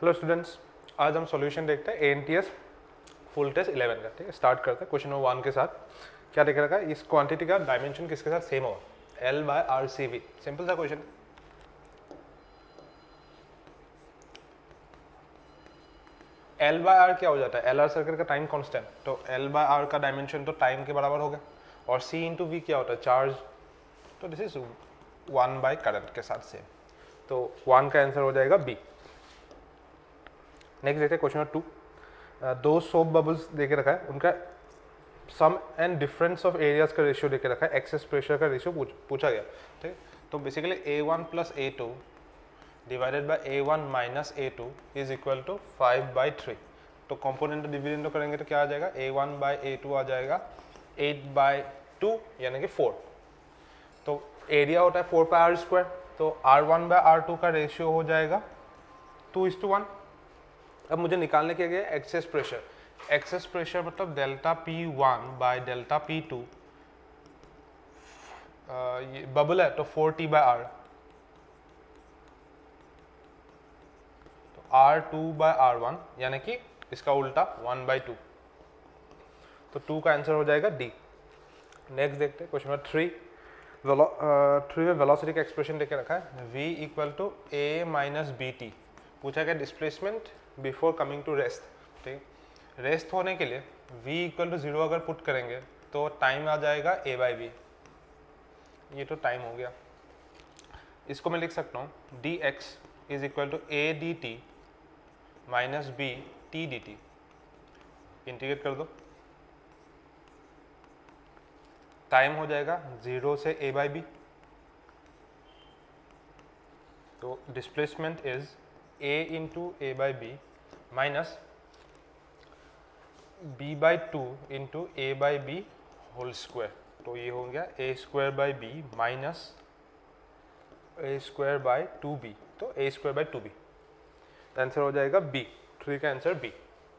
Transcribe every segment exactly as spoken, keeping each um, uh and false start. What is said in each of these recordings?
Hello students, आज हम solution देखते हैं A N T S full test eleven का। ठीक है, स्टार्ट करते हैं क्वेश्चन नंबर वन के साथ। क्या देख रखा है, इस क्वांटिटी का डायमेंशन किसके साथ सेम होगा, L by R C V. Simple सा क्वेश्चन। एल बाय आर क्या हो जाता है, एल आर सर्कल का टाइम कांस्टेंट, तो एल बाय आर का डायमेंशन तो टाइम के बराबर हो गया। और सी इंटू वी क्या होता है, चार्ज, तो this is one by current के साथ सेम। तो वन का आंसर हो जाएगा बी। नेक्स्ट देखते हैं क्वेश्चन नंबर टू। दो सोप बबल्स देके रखा है, उनका sum and difference of areas का रेशियो देके रखा है, एक्सेस प्रेशर का रेशियो पूछ, पूछा गया। ठीक है, तो basically A one plus A two divided by A one minus A two is equal to five by three. तो कॉम्पोनेंट डिविडेंड करेंगे तो क्या आ जाएगा, A one by A two आ जाएगा एट बाई टू यानी कि फोर। तो एरिया होता है फोर बाई आर स्क्वायर, तो R one by R two का रेशियो हो जाएगा टू इज टू वन। अब मुझे निकालने के लिए एक्सेस प्रेशर, एक्सेस प्रेशर मतलब delta P one by delta P two, ये बबल है तो फोर टी बाय आर, तो R two by R one यानी कि इसका उल्टा वन बाई टू। तो टू का आंसर हो जाएगा डी। नेक्स्ट देखते हैं क्वेश्चन नंबर थ्री। थ्री में वेलोसिटी का एक्सप्रेशन देके रखा है, v equal to A minus B T. पूछा गया displacement before coming to rest. ठीक, रेस्ट होने के लिए v इक्वल टू जीरो अगर पुट करेंगे तो टाइम आ जाएगा a बाई बी। ये तो टाइम हो गया। इसको मैं लिख सकता हूँ D X is equal to A D T minus B T D T. Integrate कर दो, टाइम हो जाएगा जीरो से a बाई बी। तो displacement is a into A by B minus b by two into A by B whole square. तो ये हो गया a square by B minus a square by two B, तो a square by two B. Answer हो जाएगा b। Three का answer b।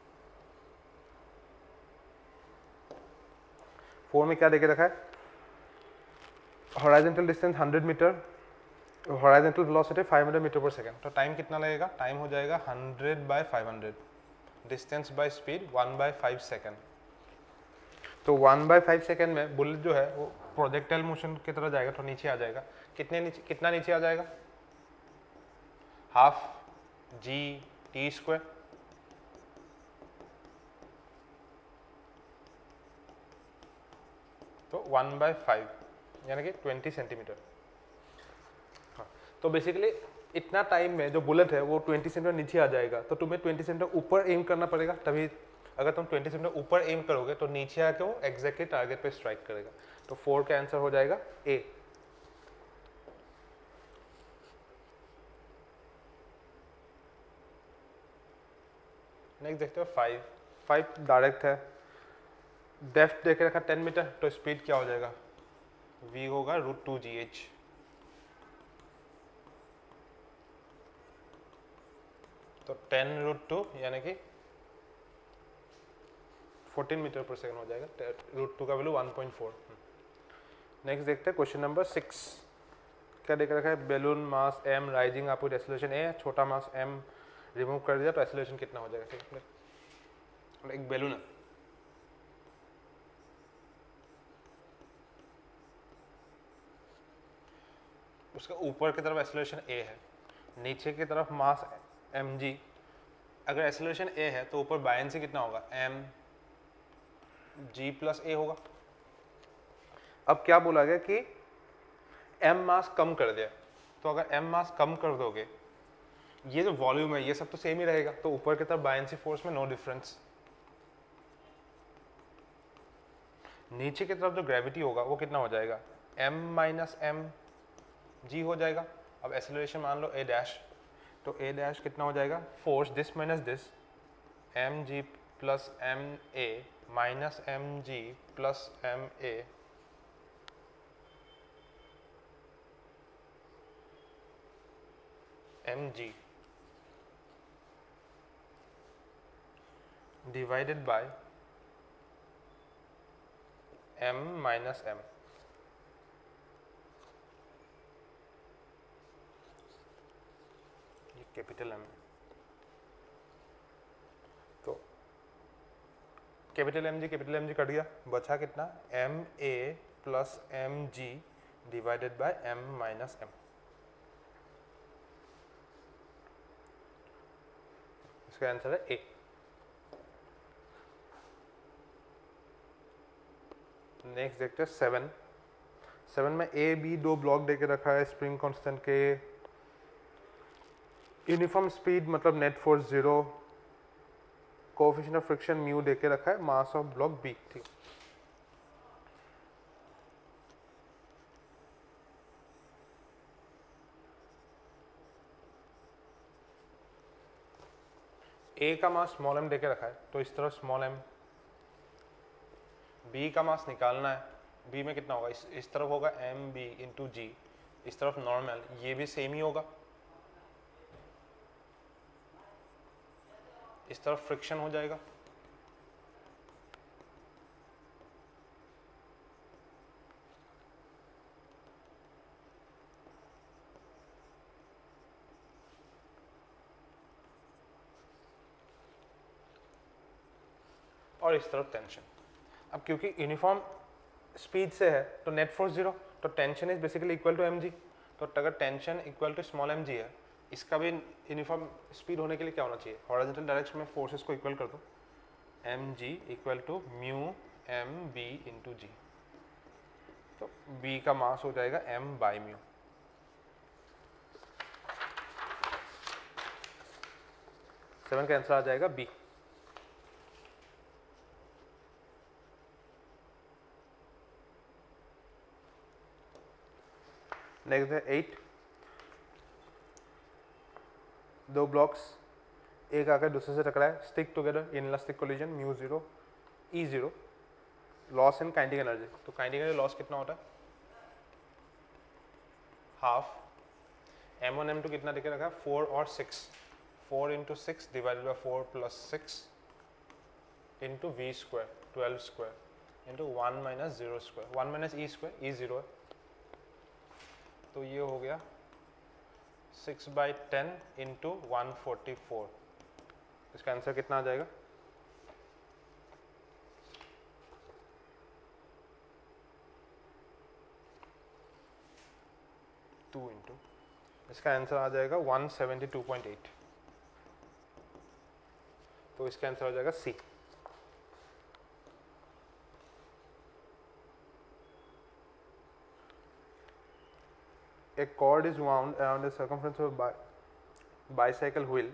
Four में क्या देके रखा है, horizontal distance hundred metre, horizontal velocity five hundred metre पर सेकंड। तो टाइम कितना लगेगा, टाइम हो जाएगा hundred by five hundred, distance by speed one by five second. तो वन बाय फाइव सेकेंड में बुलेट जो है वो प्रोजेक्टाइल मोशन की तरह जाएगा तो नीचे आ जाएगा। कितने नीचे, कितना नीचे आ जाएगा, हाफ जी टी स्क्वायर। तो वन बाय फाइव यानी कि ट्वेंटी सेंटीमीटर। हाँ, तो बेसिकली इतना टाइम में जो बुलेट है वो ट्वेंटी सेंटीमीटर नीचे आ जाएगा। तो तुम्हें ट्वेंटी सेंटीमीटर ऊपर एम करना पड़ेगा, तभी अगर तुम ट्वेंटी सेंटीमीटर ऊपर एम करोगे तो नीचे आके वो एग्जैक्टली टारगेट पे स्ट्राइक करेगा। तो फोर का आंसर हो जाएगा ए। नेक्स्ट देखते हो फाइव। फाइव डायरेक्ट है, डेप्थ देख रखा टेन मीटर, तो स्पीड क्या हो जाएगा, v होगा रूट टू जी एच। तो टेन रूट टू यानी कि फोर्टीन मीटर पर सेकंड हो जाएगा, रूट टू का value one point four. Next देखते हैं क्वेश्चन नंबर सिक्स। क्या देख रखा है, balloon mass m rising up with acceleration a, छोटा मास m रिमूव कर दिया तो एक्सेलरेशन कितना हो जाएगा। ठीक है, एक बैलून है, उसका ऊपर की तरफ एक्सेलरेशन a है, नीचे की तरफ मास mg। अगर एक्सेलरेशन a है तो ऊपर बायनेंसी कितना होगा, m g प्लस a होगा। अब क्या बोला गया कि m मास कम कर दिया, तो अगर m मास कम कर दोगे, ये जो वॉल्यूम है ये सब तो सेम ही रहेगा, तो ऊपर की तरफ बायनेंसी फोर्स में नो डिफरेंस। नीचे की तरफ जो ग्रेविटी होगा वो कितना हो जाएगा, m माइनस एम जी हो जाएगा। अब एक्सेलरेशन मान लो a डैश, तो a डैश कितना हो जाएगा, force this minus this, M G plus M A minus M G plus M A M G divided by m minus M. Capital M. Capital M G capital M G cut गया, बचा कितना M A plus M G divided by M minus M. इसका answer है A. Next देखते हैं seven. Seven में A B दो block देके रखा है spring constant K, uniform speed मतलब net force zero, coefficient of friction mu देके रखा है, मास ऑफ ब्लॉक बी। ठीक, ए का मास स्मॉल एम देके रखा है तो इस तरफ स्मॉल एम, बी का मास निकालना है, बी में कितना होगा, इस इस तरफ होगा एम बी इंटू जी, इस तरफ नॉर्मल, ये भी सेम ही होगा, इस तरफ फ्रिक्शन हो जाएगा, और इस तरफ टेंशन। अब क्योंकि यूनिफॉर्म स्पीड से है तो नेट फोर्स जीरो, तो tension is basically equal to M G. तो अगर tension equal to small M G है, इसका भी यूनिफॉर्म स्पीड होने के लिए क्या होना चाहिए, हॉरिजॉन्टल डायरेक्शन में फोर्सेस को इक्वल कर दो, M G equal to mu M B into G. तो बी का मास हो जाएगा एम बाई म्यू। सेवन का आंसर आ जाएगा बी। नेक्स्ट है एट। दो ब्लॉक्स एक आकर दूसरे से टकराए, stick together inelastic collision, mu zero E zero, loss in kinetic energy. तो काइनेटिक एनर्जी लॉस कितना होता है, half, M one M to कितना देखे रखा है, फोर और six, four into six divided by four plus six into V square twelve square into one minus zero square, one minus E square, E zero है, तो ये हो गया six by ten into one forty four. इसका answer कितना आ जाएगा, two into, इसका आंसर आ जाएगा one seventy two point eight. तो इसका आंसर हो जाएगा सी। A cord is wound around the circumference of a bi bicycle wheel,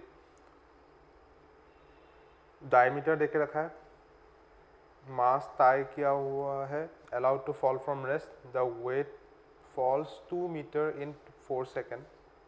diameter देके रखा है, मास तय किया हुआ है, allowed to fall from rest, the weight falls two meter in four seconds,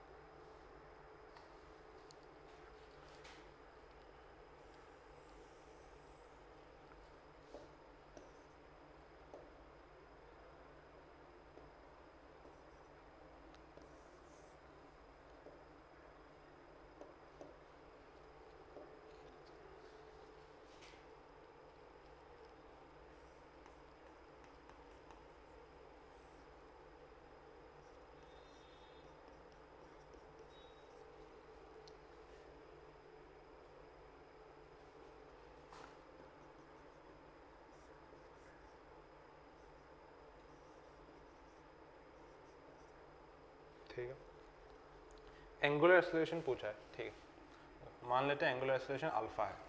ठीक है। एंगुलर एक्सेलरेशन पूछा है, ठीक है, मान लेते हैं एंगुलर एक्सेलरेशन अल्फा है,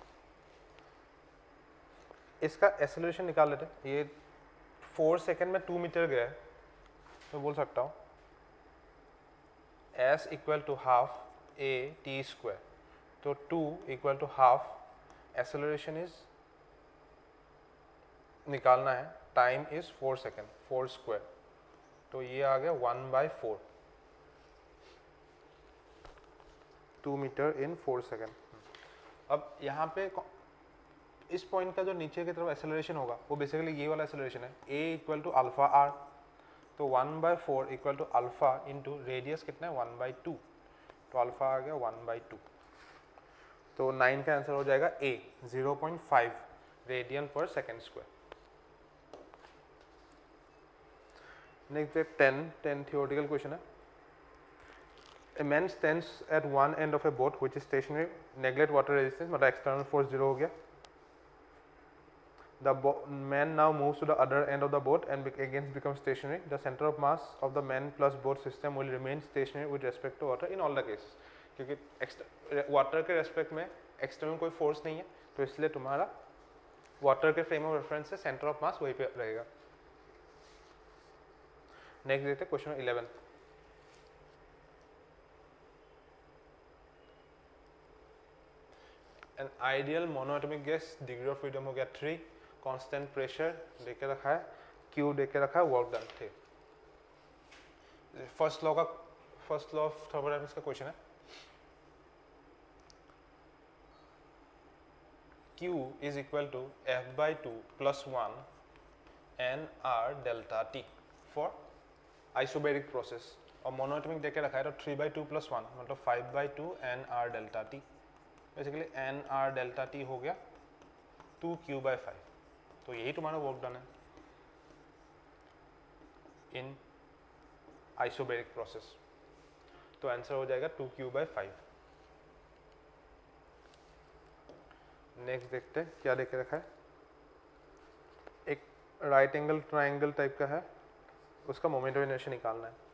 इसका एक्सेलरेशन निकाल लेते हैं। ये फोर सेकेंड में टू मीटर गया है, तो बोल सकता हूँ S equal to half A T square, तो two equal to half, acceleration is निकालना है, time is four second, four square, तो ये आ गया one by four, two metre in four second. अब यहाँ पे इस पॉइंट का जो नीचे की तरफ एक्सेलरेशन होगा वो बेसिकली ये वाला एक्सेलरेशन है, a equal to alpha R, तो one by four equal to alpha into radius कितना है वन बाई टू, तो अल्फा आ गया वन बाई टू, तो नाइन का आंसर हो जाएगा a, zero point five radian पर सेकेंड स्क्वायर। नेक्स्ट है टेन, टेन थियोरेटिकल क्वेश्चन है। A man stands at one end of a boat which is stationary, neglect water resistance, मतलब external force zero हो गया, The man now moves to the other end of the boat and again becomes stationary. The center of mass of the man plus boat system will remain stationary with respect to water in all the cases. क्योंकि water के respect में external कोई force नहीं है, तो इसलिए तुम्हारा water के फ्रेम ऑफ रेफरेंस से सेंटर ऑफ मास वहीं पे रहेगा. नेक्स्ट देखते हैं question eleven. An ideal monoatomic gas degree of freedom हो गया थ्री, कांस्टेंट प्रेशर देके रखा है, क्यू देके रखा है, वर्क डन. ठीक, फर्स्ट लॉ का फर्स्ट लॉ ऑफ थर्मोडायनामिक्स का क्वेश्चन है. Q is equal to F by two plus one N R delta T for isobaric process. और मोनोएटॉमिक देके रखा है तो three by two plus one मतलब five by two N R delta T. Basically N R delta T हो गया to Q by five. तो यही तुम्हारा वर्क डन है इन आइसोबेरिक प्रोसेस. तो आंसर हो जाएगा two Q by five. Next देखते हैं क्या देके रखा है. एक राइट एंगल ट्राइंगल टाइप का है, उसका मोमेंट ऑफ इनर्शिया निकालना है.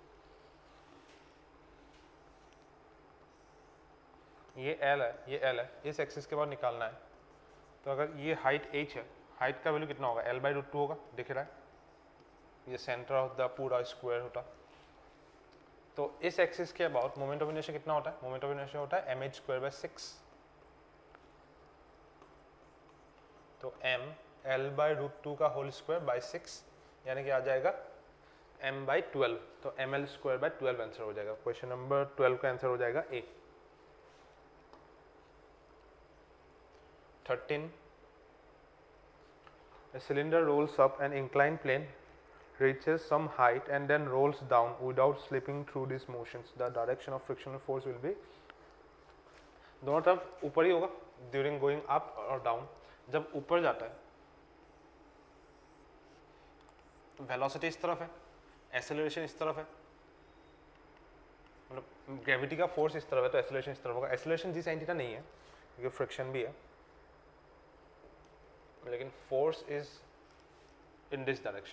ये L है, ये L है, इस एक्सिस के बाद निकालना है. तो अगर ये हाइट h है, हाइट का वैल्यू कितना होगा, L बाई रूट टू होगा, दिख रहा है. ये सेंटर ऑफ द पूरा स्क्वायर होता. तो इस एक्सिस के अबाउट मोमेंट ऑफ इनर्शिया कितना होता है, मोमेंट ऑफ इनर्शिया होता है M H square by six. तो m L by root two का होल स्क्वायर बाई सिक्स यानी कि आ जाएगा m बाई ट्वेल्व. तो M L square by twelve answer हो जाएगा. क्वेश्चन नंबर ट्वेल्व का आंसर हो जाएगा A. Thirteen. A cylinder rolls up an inclined plane, reaches some height and then rolls down without slipping through these motions. The direction of frictional force will be, दोनों तरफ ऊपर ही होगा during going up और down. जब ऊपर जाता है velocity इस तरफ है, एक्सेलरेशन इस तरफ है, मतलब ग्रेविटी का फोर्स इस तरफ है तो एक्सेलरेशन इस तरफ होगा. एक्सेलरेशन जी साइन थीटा नहीं है क्योंकि फ्रिक्शन भी है, लेकिन force is in this direction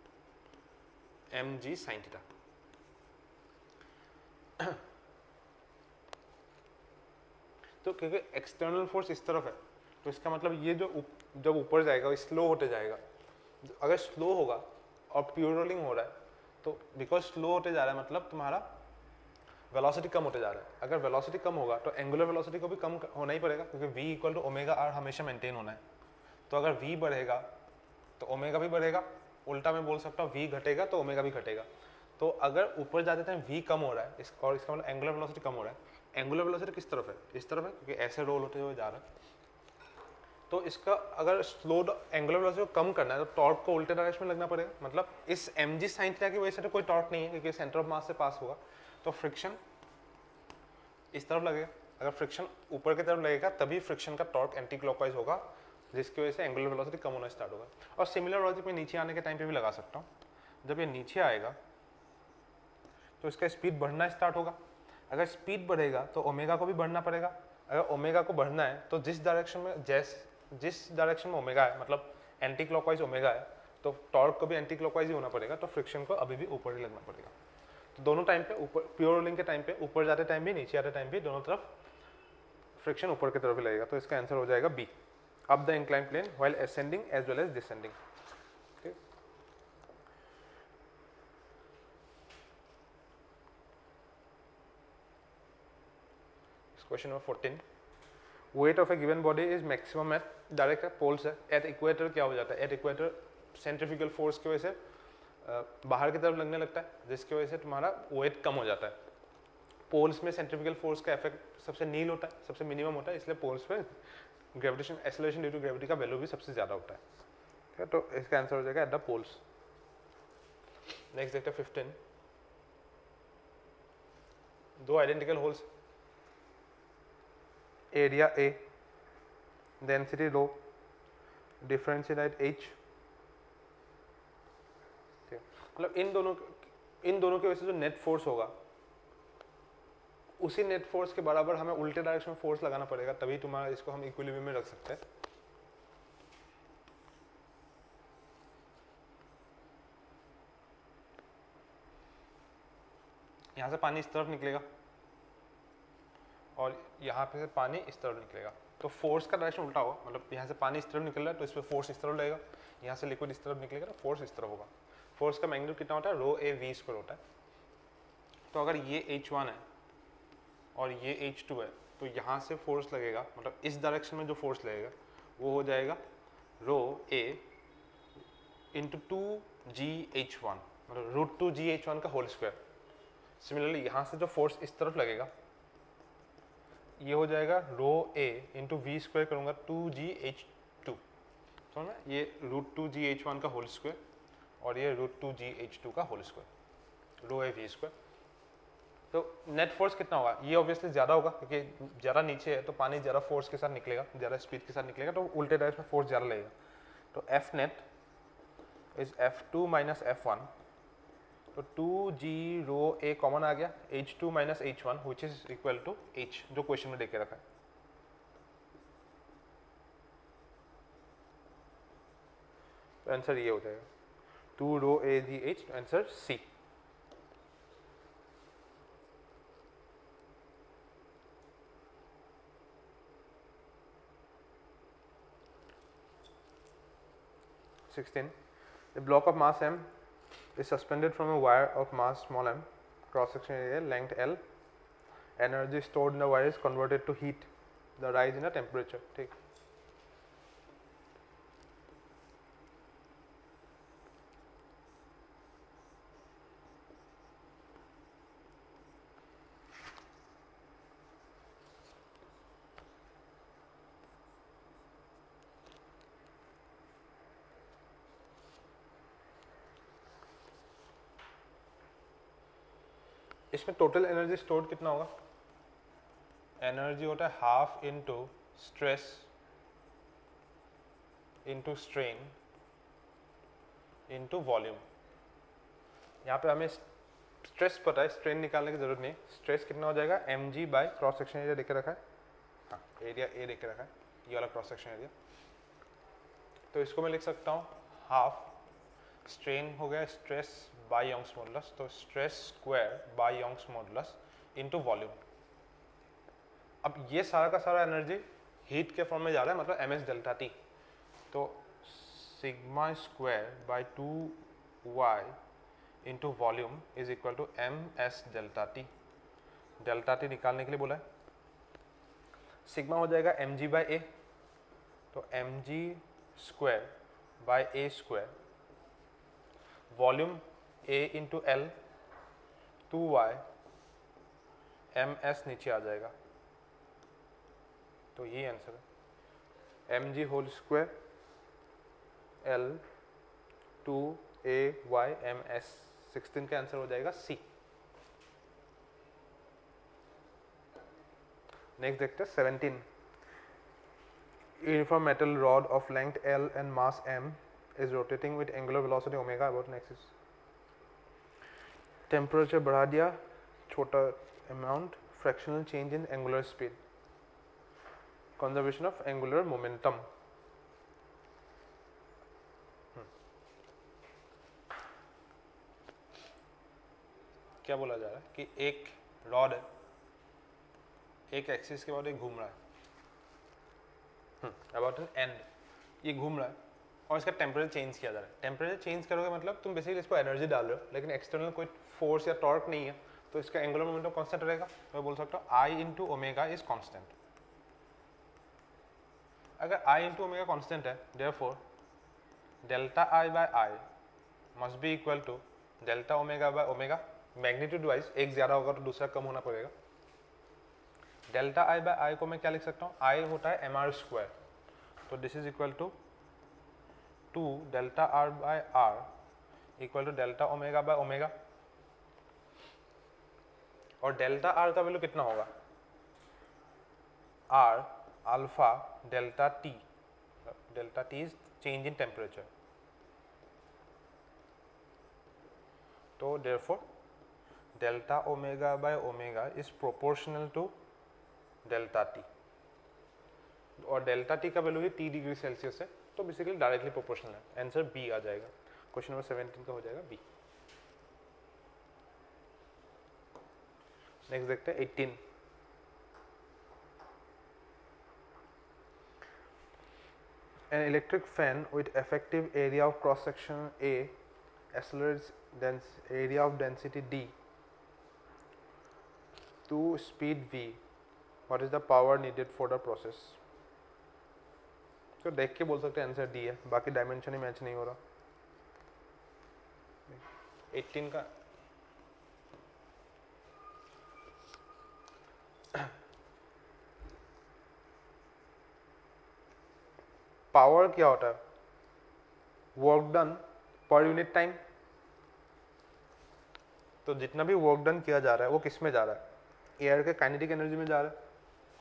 M G sine theta. तो क्योंकि एक्सटर्नल फोर्स इस तरफ है तो इसका मतलब ये जो उप, जब ऊपर जाएगा स्लो होते जाएगा. अगर स्लो होगा और प्योर रोलिंग हो रहा है तो बिकॉज स्लो होते जा रहा है मतलब तुम्हारा वेलोसिटी कम होते जा रहा है. अगर वेलोसिटी कम होगा तो एंगुलर वेलोसिटी को भी कम होना ही पड़ेगा क्योंकि v equal to omega R हमेशा मेंटेन होना है. तो अगर v बढ़ेगा तो ओमेगा भी बढ़ेगा, उल्टा मैं बोल सकता हूँ v घटेगा तो ओमेगा भी घटेगा. तो अगर ऊपर जाते टाइम v कम हो रहा है इस, और इसका मतलब एंगुलर वेलोसिटी कम हो रहा है. एंगुलर वेलोसिटी किस तरफ है, इस तरफ है क्योंकि ऐसे रोल होते हुए जा रहा है. तो इसका अगर स्लो एंगुलर वेलोसिटी को कम करना है तो टॉर्क को उल्टे डायरेक्शन में लगना पड़ेगा. मतलब इस एम जी साइन थीटा की वजह से तो कोई टॉर्क नहीं है क्योंकि सेंटर ऑफ मास से पास होगा. तो फ्रिक्शन इस तरफ लगेगा. अगर फ्रिक्शन ऊपर की तरफ लगेगा तभी फ्रिक्शन का टॉर्क एंटी क्लॉकवाइज होगा जिसकी वजह से एंगुलर वेलोसिटी कम होना स्टार्ट होगा. और सिमिलर लॉजिक में नीचे आने के टाइम पे भी लगा सकता हूँ. जब ये नीचे आएगा तो इसका स्पीड बढ़ना स्टार्ट होगा. अगर स्पीड बढ़ेगा तो ओमेगा को भी बढ़ना पड़ेगा. अगर ओमेगा को बढ़ना है तो जिस डायरेक्शन में जैस जिस डायरेक्शन में ओमेगा है मतलब एंटी क्लॉकवाइज ओमेगा है तो टॉर्क को भी एंटी क्लॉकवाइज ही होना पड़ेगा. तो फ्रिक्शन को अभी भी ऊपर ही लगना पड़ेगा. तो दोनों टाइम पे ऊपर प्योर रोलिंग के टाइम पे ऊपर जाते टाइम भी नीचे आते टाइम भी दोनों तरफ फ्रिक्शन ऊपर की तरफ ही लगेगा. तो इसका आंसर हो जाएगा B, up the incline plane while ascending as well as descending. Question number fourteen. Weight of a given body is maximum at direct poles है. एट इक्वेटर क्या हो जाता है, एट इक्वेटर सेंट्रीफ्यूगल फोर्स की वजह से बाहर की तरफ लगने लगता है जिसकी वजह से तुम्हारा वेट कम हो जाता है. पोल्स में सेंट्रीफ्यूगल फोर्स का इफेक्ट सबसे नील होता है, सबसे मिनिमम होता है, इसलिए पोल्स पे gravitation acceleration due to gravity का वैल्यू भी सबसे ज़्यादा होता है. तो इसका आंसर हो जाएगा एट द पोल्स. नेक्स्ट देखते हैं फिफ्टीन. दो identical holes, area A, density लो, डिफरेंशियल हाइट H. मतलब इन दोनों इन दोनों की वजह से जो नेट फोर्स होगा उसी नेट फोर्स के बराबर हमें उल्टे डायरेक्शन में फोर्स लगाना पड़ेगा, तभी तुम्हारा इसको हम इक्विलिब्रियम में रख सकते हैं. यहाँ से पानी इस तरफ निकलेगा और यहाँ पे से पानी इस तरफ निकलेगा, तो फोर्स का डायरेक्शन उल्टा होगा, मतलब यहाँ से पानी इस तरफ निकल रहा है तो इस पर फोर्स इस तरफ लगेगा, यहाँ से लिक्विड इस तरफ निकलेगा तो फोर्स इस तरफ होगा। फोर्स का मैग्नीट्यूड कितना होता है, रो ए वी स्क्वायर होता है। तो अगर ये एच वन है और ये एच टू है तो यहाँ से फोर्स लगेगा, मतलब इस डायरेक्शन में जो फोर्स लगेगा वो हो जाएगा rho A into two G H one, मतलब root two G H one का होल स्क्वायर। सिमिलरली यहाँ से जो फोर्स इस तरफ लगेगा ये हो जाएगा rho A into V square करूँगा टू जी एच टू, तो ना ये root two G H one का होल स्क्वायर और ये root two G H two का whole square, rho A V square. तो नेट फोर्स कितना होगा, ये ऑब्वियसली ज़्यादा होगा क्योंकि ज़्यादा नीचे है तो पानी ज़्यादा फोर्स के साथ निकलेगा, ज़्यादा स्पीड के साथ निकलेगा, तो उल्टे डायरेक्शन में फोर्स ज़्यादा लगेगा। तो F net is F two minus F one, तो two G rho A common आ गया, H two minus H one which is equal to H, जो क्वेश्चन में देके रखा है। तो आंसर ये हो जाएगा two rho A G H, answer C. sixteen. A block of mass m is suspended from a wire of mass small m, cross section area length L. Energy stored in the wire is converted to heat, the rise in the temperature. ठीक, इसमें total energy stored कितना होगा, energy होता है half into stress into strain into volume. यहाँ पे हमें stress पता है, स्ट्रेन निकालने की जरूरत नहीं। स्ट्रेस कितना हो जाएगा, M G by cross section area देखे रखा है, हाँ एरिया ए देखे रखा है, ये वाला क्रॉस सेक्शन एरिया। तो इसको मैं लिख सकता हूँ हाफ स्ट्रेन हो गया स्ट्रेस बाई यंग्स मॉडुलस, तो stress square by Young's modulus into volume. अब ये सारा का सारा एनर्जी हीट के फॉर्म में जा रहा है, मतलब एम एस डेल्टा टी, तो sigma square by two Y into volume is equal to M S delta T. Delta T निकालने के लिए बोला है, सिग्मा हो जाएगा एम जी बाई ए, तो M G square by A square, volume A into L, two Y, M S नीचे आ जाएगा, तो ये आंसर है M G whole square L two A Y M S. Sixteen का आंसर हो जाएगा सी। नेक्स्ट देखते हैं seventeen. Uniform metal rod of length L and mass m is rotating with angular velocity omega about an axis. Temperature बढ़ा दिया, छोटा amount, fractional change in angular speed, conservation of angular momentum. क्या बोला जा रहा है कि एक रॉड है, एक एक्सिस के बाद एक घूम रहा है, अबाउट एन एंड, ये घूम रहा है और इसका टेम्परेचर चेंज किया जा रहा है। टेम्परेचर चेंज करोगे मतलब तुम बेसिकली इसको एनर्जी डाल रहे हो, लेकिन एक्सटर्नल कोई फोर्स या टॉर्क नहीं है, तो इसका एंगुलर मोमेंटम कांस्टेंट रहेगा। मैं बोल सकता हूँ I into omega is constant. अगर आई इंटू ओमेगा कांस्टेंट है, therefore delta I by I must be equal to delta omega by omega. Magnitude wise एक ज़्यादा होगा तो दूसरा कम होना पड़ेगा। डेल्टा आई बाय आई को मैं क्या लिख सकता हूँ, आई होता है एम आर स्क्वायर, तो this is equal to two delta R by R equal to delta omega by omega. और डेल्टा आर का वैल्यू कितना होगा, R alpha delta T, delta T is change in temperature, तो therefore delta omega by omega is proportional to delta T, और delta T का value है T degree Celsius है, तो बेसिकली डायरेक्टली प्रोपोर्शनल है। आंसर बी आ जाएगा, question number seventeen का हो जाएगा बी। नेक्स्ट देखते हैं eighteen. An electric fan with effective area of cross section A accelerates dense area of density D to speed V. What is the power needed for the process? तो देख के बोल सकते हैं आंसर डी है, बाकी डायमेंशन ही match नहीं हो रहा। एटीन का पावर क्या होता है? Work done per unit time. तो जितना भी वर्क डन किया जा रहा है वो किस में जा रहा है? एयर के काइनेटिक एनर्जी में जा रहा है।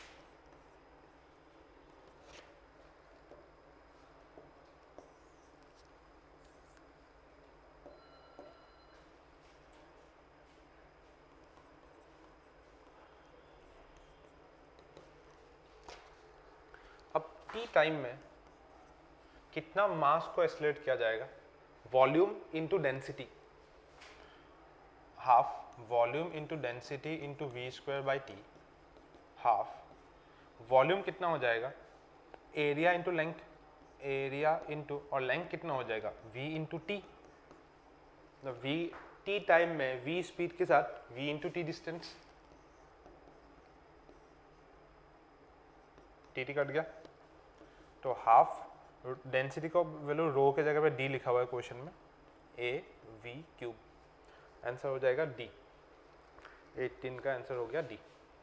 अब टी टाइम में कितना मास को एक्सेलरेट किया जाएगा? Volume into density, half volume into density into V square by T. Half volume कितना हो जाएगा? Area into length, area into और लेंथ कितना हो जाएगा? v into T. v T time में v स्पीड के साथ v into T distance, T T cut गया तो हाफ डेंसिटी को वैल्यू रो के जगह पे डी लिखा हुआ है क्वेश्चन में, ए वी क्यूब। आंसर हो जाएगा डी। एटीन का आंसर हो गया डी।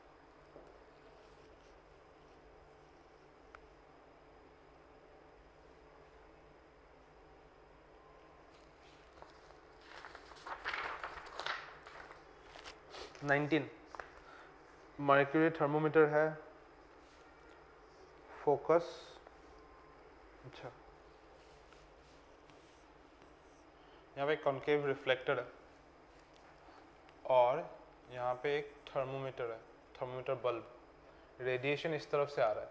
नाइनटीन मर्क्यूरी थर्मोमीटर है, फोकस। अच्छा, यहाँ पे कॉन्केव रिफ्लेक्टर है और यहाँ पे एक थर्मोमीटर है, थर्मोमीटर बल्ब। रेडिएशन इस तरफ से आ रहा है।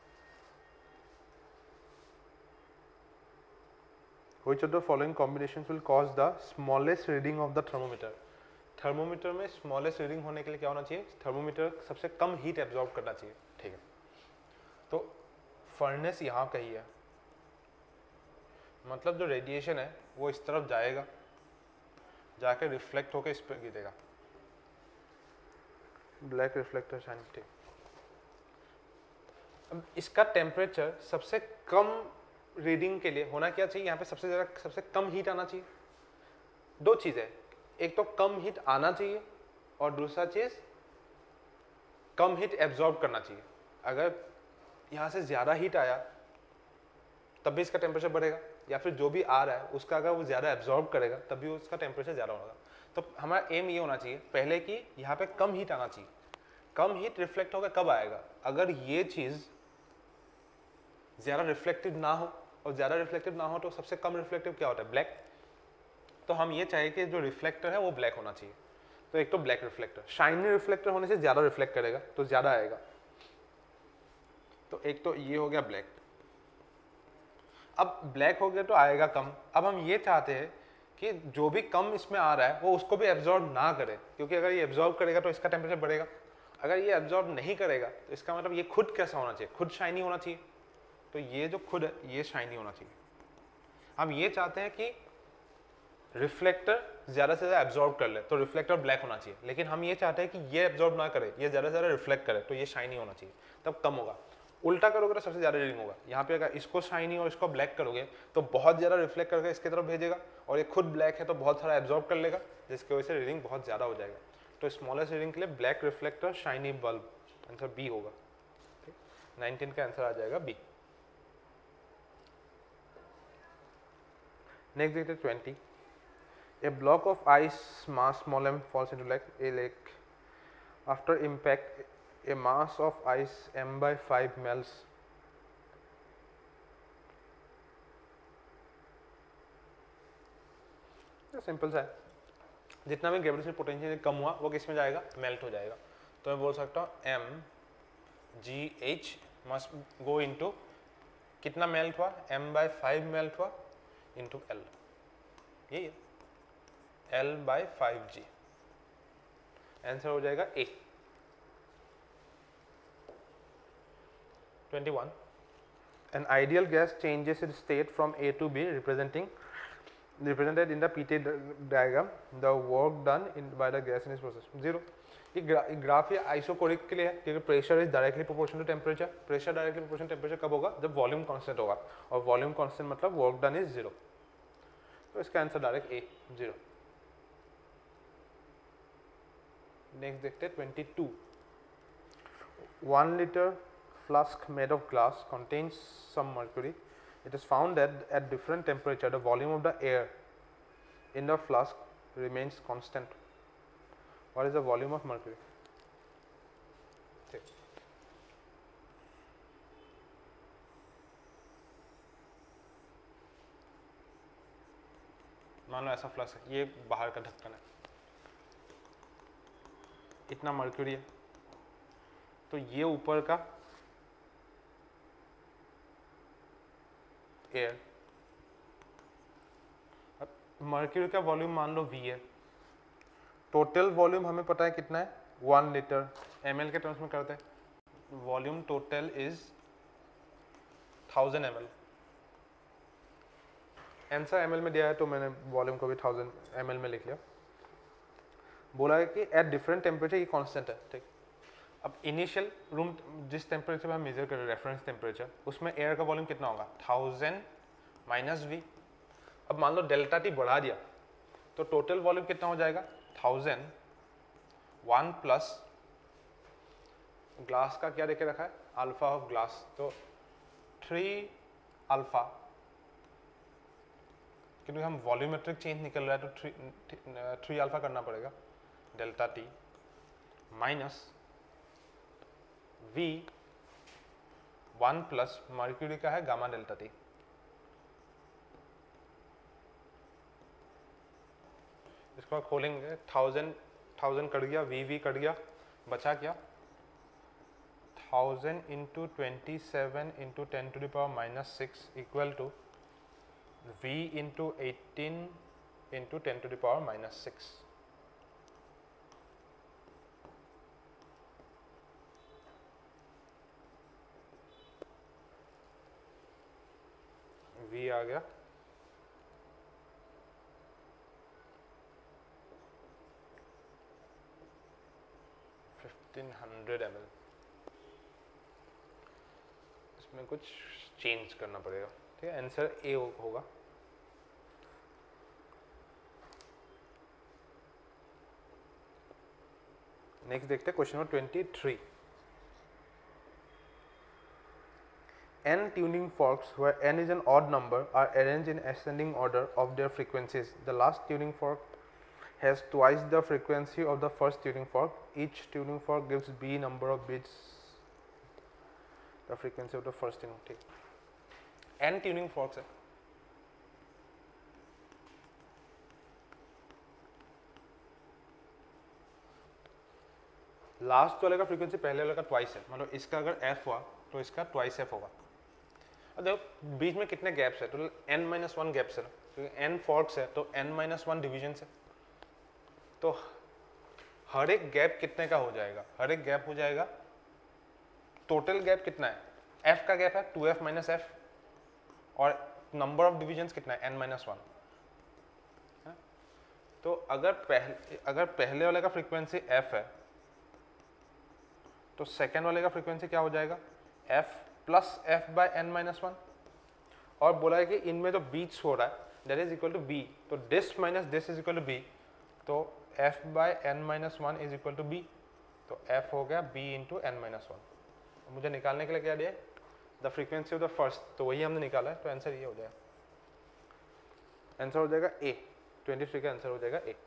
Which of the following combinations will cause the smallest reading of the thermometer? Thermometer में स्मॉलेस्ट रीडिंग होने के लिए क्या होना चाहिए? थर्मोमीटर सबसे कम हीट एब्जॉर्ब करना चाहिए। ठीक है, तो फर्नेस यहाँ कहीं है, मतलब जो रेडिएशन है वो इस तरफ जाएगा, जाके रिफ्लेक्ट होकर इस पर गिरेगा। Black reflector shine. ठीक, अब इसका टेम्परेचर सबसे कम रीडिंग के लिए होना क्या चाहिए? यहाँ पे सबसे ज़्यादा सबसे कम हीट आना चाहिए। दो चीज़ें, एक तो कम हीट आना चाहिए और दूसरा चीज़ कम हीट एब्जॉर्ब करना चाहिए। अगर यहाँ से ज़्यादा हीट आया तब भी इसका टेम्परेचर बढ़ेगा, या फिर जो भी आ रहा है उसका अगर वो ज़्यादा एब्जॉर्ब करेगा तब भी उसका टेम्परेचर ज़्यादा होगा। तो हमारा एम ये होना चाहिए पहले कि यहाँ पे कम हीट आना चाहिए। कम हीट रिफ्लेक्ट होकर कब आएगा? अगर ये चीज़ ज़्यादा रिफ्लेक्टिव ना हो, और ज़्यादा रिफ्लेक्टिव ना हो तो सबसे कम रिफ्लेक्टिव क्या होता है? ब्लैक। तो हम ये चाहिए कि जो रिफ्लेक्टर है वो ब्लैक होना चाहिए। तो एक तो ब्लैक रिफ्लेक्टर, शाइनी रिफ्लेक्टर होने से ज़्यादा रिफ्लेक्ट करेगा तो ज़्यादा आएगा। तो एक तो ये हो गया ब्लैक। अब ब्लैक हो गया तो आएगा कम। अब हम ये चाहते हैं कि जो भी कम इसमें आ रहा है वो उसको भी एब्जॉर्ब ना करे, क्योंकि अगर ये एब्जॉर्ब करेगा तो इसका टेम्परेचर बढ़ेगा। अगर ये एब्जॉर्ब नहीं करेगा तो इसका मतलब ये खुद कैसा होना चाहिए? खुद शाइनी होना चाहिए। तो ये जो खुद है ये शाइनी होना चाहिए। हम ये चाहते हैं कि रिफ्लेक्टर ज़्यादा से ज़्यादा एब्जॉर्ब कर ले, तो रिफ्लेक्टर ब्लैक होना चाहिए। लेकिन हम ये चाहते हैं कि ये एब्जॉर्ब ना करे, ये ज़्यादा से ज़्यादा रिफ्लेक्ट करे, तो ये शाइनी होना चाहिए, तब कम होगा। उल्टा करोगे तो सबसे ज़्यादा रीडिंग होगा। यहाँ पे अगर इसको शाइनी और इसको ब्लैक करोगे तो बहुत ज़्यादा रिफ्लेक्ट करके इसकी तरफ भेजेगा, और ये खुद ब्लैक है तो बहुत सारा एब्जॉर्ब कर लेगा, जिसकी वजह से रीडिंग बहुत ज़्यादा हो जाएगा। तो स्मॉलेस्ट रीडिंग के लिए black reflector, shiny bulb, answer B होगा। नाइनटीन का आंसर आ जाएगा बी। नेक्स्ट देखते हैं twenty. A block of ice mass small m falls into like a lake. After impact, a mass of ice m by five melts. Simple सा है, जितना भी ग्रेविटेशनल पोटेंशियल कम हुआ वो किस में जाएगा? मेल्ट हो जाएगा। तो मैं बोल सकता हूँ m g h must go into कितना मेल्ट हुआ? m by फाइव मेल्ट हुआ into l। यही है, L by five G। Answer हो जाएगा A. Twenty one, an ideal gas changes its state from A to B representing represented in the P T diagram the work done in by the gas in its process। Zero. ये ग्रा, graph ये isochoric के लिए है क्योंकि pressure is directly proportional to temperature. Pressure directly proportional temperature कब होगा? जब वॉल्यूम कांस्टेंट होगा, और वॉल्यूम कांस्टेंट मतलब वर्क डन इज जीरो। तो इसका answer direct A, zero. Next देखते हैं twenty two. One litre flask made of glass contains some mercury. It is found that at different temperature the volume of the air in the flask remains constant. What is the volume of mercury? Okay. मान लो ऐसा flask है, ये बाहर का ढक्कन है, इतना mercury है, तो ये ऊपर का एयर, मर्क्यूरी का वॉल्यूम मान लो वी है, टोटल वॉल्यूम हमें पता है कितना है, वन लीटर, एम एल के टर्म्स में करते हैं, volume total is thousand M L. Answer M L में दिया है तो मैंने वॉल्यूम को भी थाउजेंड एम एल में लिख लिया। बोला है कि एट डिफरेंट टेम्परेचर ये कांस्टेंट है, ठीक। अब इनिशियल रूम जिस टेम्परेचर में हम मेजर कर रहे हैं रेफरेंस टेम्परेचर, उसमें एयर का वॉल्यूम कितना होगा, थाउजेंड माइनस वी। अब मान लो डेल्टा टी बढ़ा दिया तो टोटल वॉल्यूम कितना हो जाएगा, थाउजेंड वन प्लस ग्लास का क्या देखे रखा है, अल्फा ऑफ ग्लास, तो थ्री अल्फा, क्योंकि हम वॉल्यूमेट्रिक चेंज निकल रहा है तो थ्री थ्री अल्फा करना पड़ेगा, delta T minus V one plus mercury का है गामा डेल्टा टी। इसको खोलेंगे, थाउजेंड थाउजेंड कट गया, वी वी कट गया, बचा क्या, thousand into twenty seven into ten to the power minus six equal to V into eighteen into ten to the power minus six. V आ गया fifteen hundred M L. इसमें कुछ change करना पड़ेगा, ठीक है। आंसर ए होगा। Next देखते हैं question number twenty three. N tuning forks where n is an odd number are arranged in ascending order of their frequencies. The last tuning fork has twice the frequency of the first tuning fork. Each tuning fork gives b number of bits the frequency of the first tuning. ठीक, n tuning forks है, last वाले का frequency पहले वाले का twice है, मतलब इसका अगर f हुआ तो इसका ट्वाइस f होगा। अब देखो बीच में कितने गैप्स है, तो n माइनस वन गैप्स है ना, क्योंकि n फॉर्क्स है तो n माइनस वन डिविजन है, तो हर एक गैप कितने का हो जाएगा, हर एक गैप हो जाएगा, टोटल गैप कितना है, f का गैप है टू एफ माइनस एफ, और नंबर ऑफ डिविजन्स कितना है, n माइनस वन। तो अगर पहले अगर पहले वाले का फ्रीक्वेंसी f है तो सेकेंड वाले का फ्रीक्वेंसी क्या हो जाएगा, f plus F by N minus one, और बोला है कि इनमें जो बीट्स हो रहा है that is equal to B, तो this minus this is equal to B, तो f by N minus one is equal to B, तो f हो गया b into N minus one. मुझे निकालने के लिए क्या दिया, the frequency of the first, तो वही हमने निकाला है, तो आंसर ये हो जाएगा, आंसर हो जाएगा ए, ट्वेंटी थ्री का आंसर हो जाएगा ए।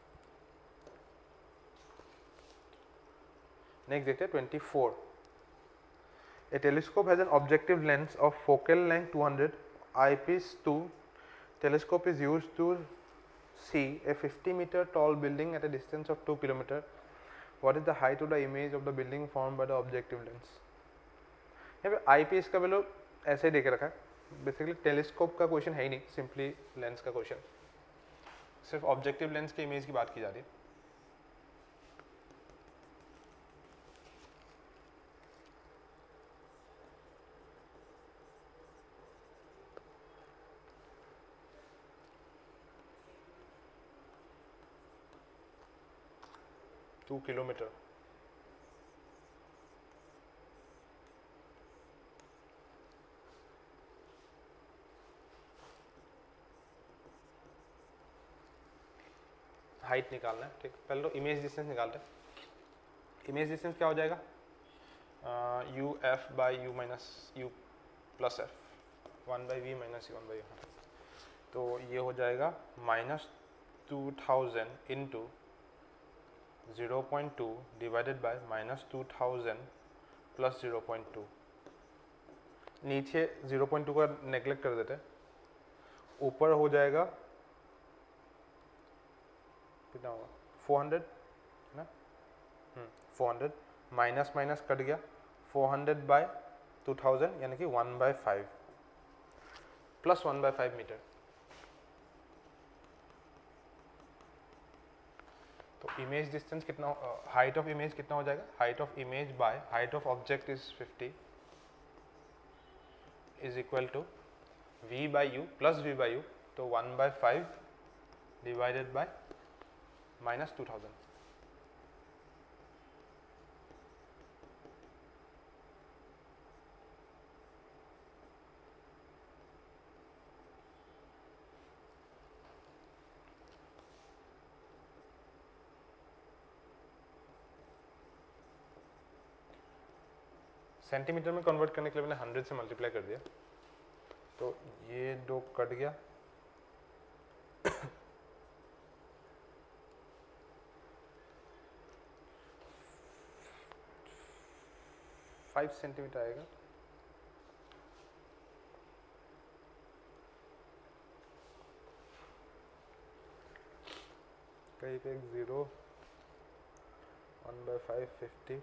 नेक्स्ट देखते हैं twenty four. A telescope has an objective lens of focal length two hundred, eyepiece two. Telescope is used to see a fifty meter tall building at a distance of two kilometer. What is the height of the image of the building formed by the objective lens? यहाँ पे eyepiece का value ऐसे ही देके रखा है, basically telescope का question है ही नहीं, सिंपली लेंस का क्वेश्चन, सिर्फ ऑब्जेक्टिव लेंस के इमेज की बात की जा रही है। Two kilometre. हाइट निकालना है, ठीक। पहले तो इमेज डिस्टेंस निकालते हैं। इमेज डिस्टेंस क्या हो जाएगा, U F by U minus U plus F, one by V minus U one by U. तो ये हो जाएगा minus two thousand into zero point two divided by minus two thousand plus zero point two. नीचे zero point two का neglect कर देते हैं, ऊपर हो जाएगा कितना होगा फोर हंड्रेड है ना, four hundred minus minus cut गया, four hundred by two thousand यानी कि one by five plus one by five metre. तो इमेज डिस्टेंस कितना, हाइट ऑफ इमेज कितना हो जाएगा, height of image by height of object is fifty is equal to v by U plus v by U, तो one by five divided by minus two thousand. Centimetre में convert करने के लिए मैंने hundred से मल्टीप्लाई कर दिया, तो ये दो कट गया, फाइव सेंटीमीटर आएगा। कहीं पे एक zero, one by five fifty,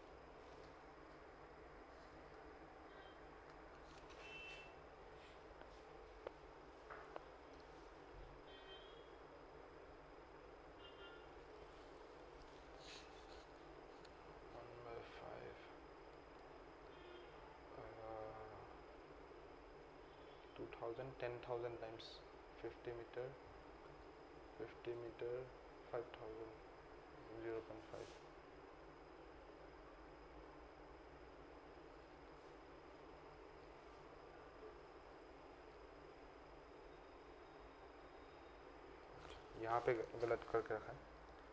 thousand ten thousand times fifty metre, fifty metre five thousand, zero point five. यहाँ पे गलत करके रखा है,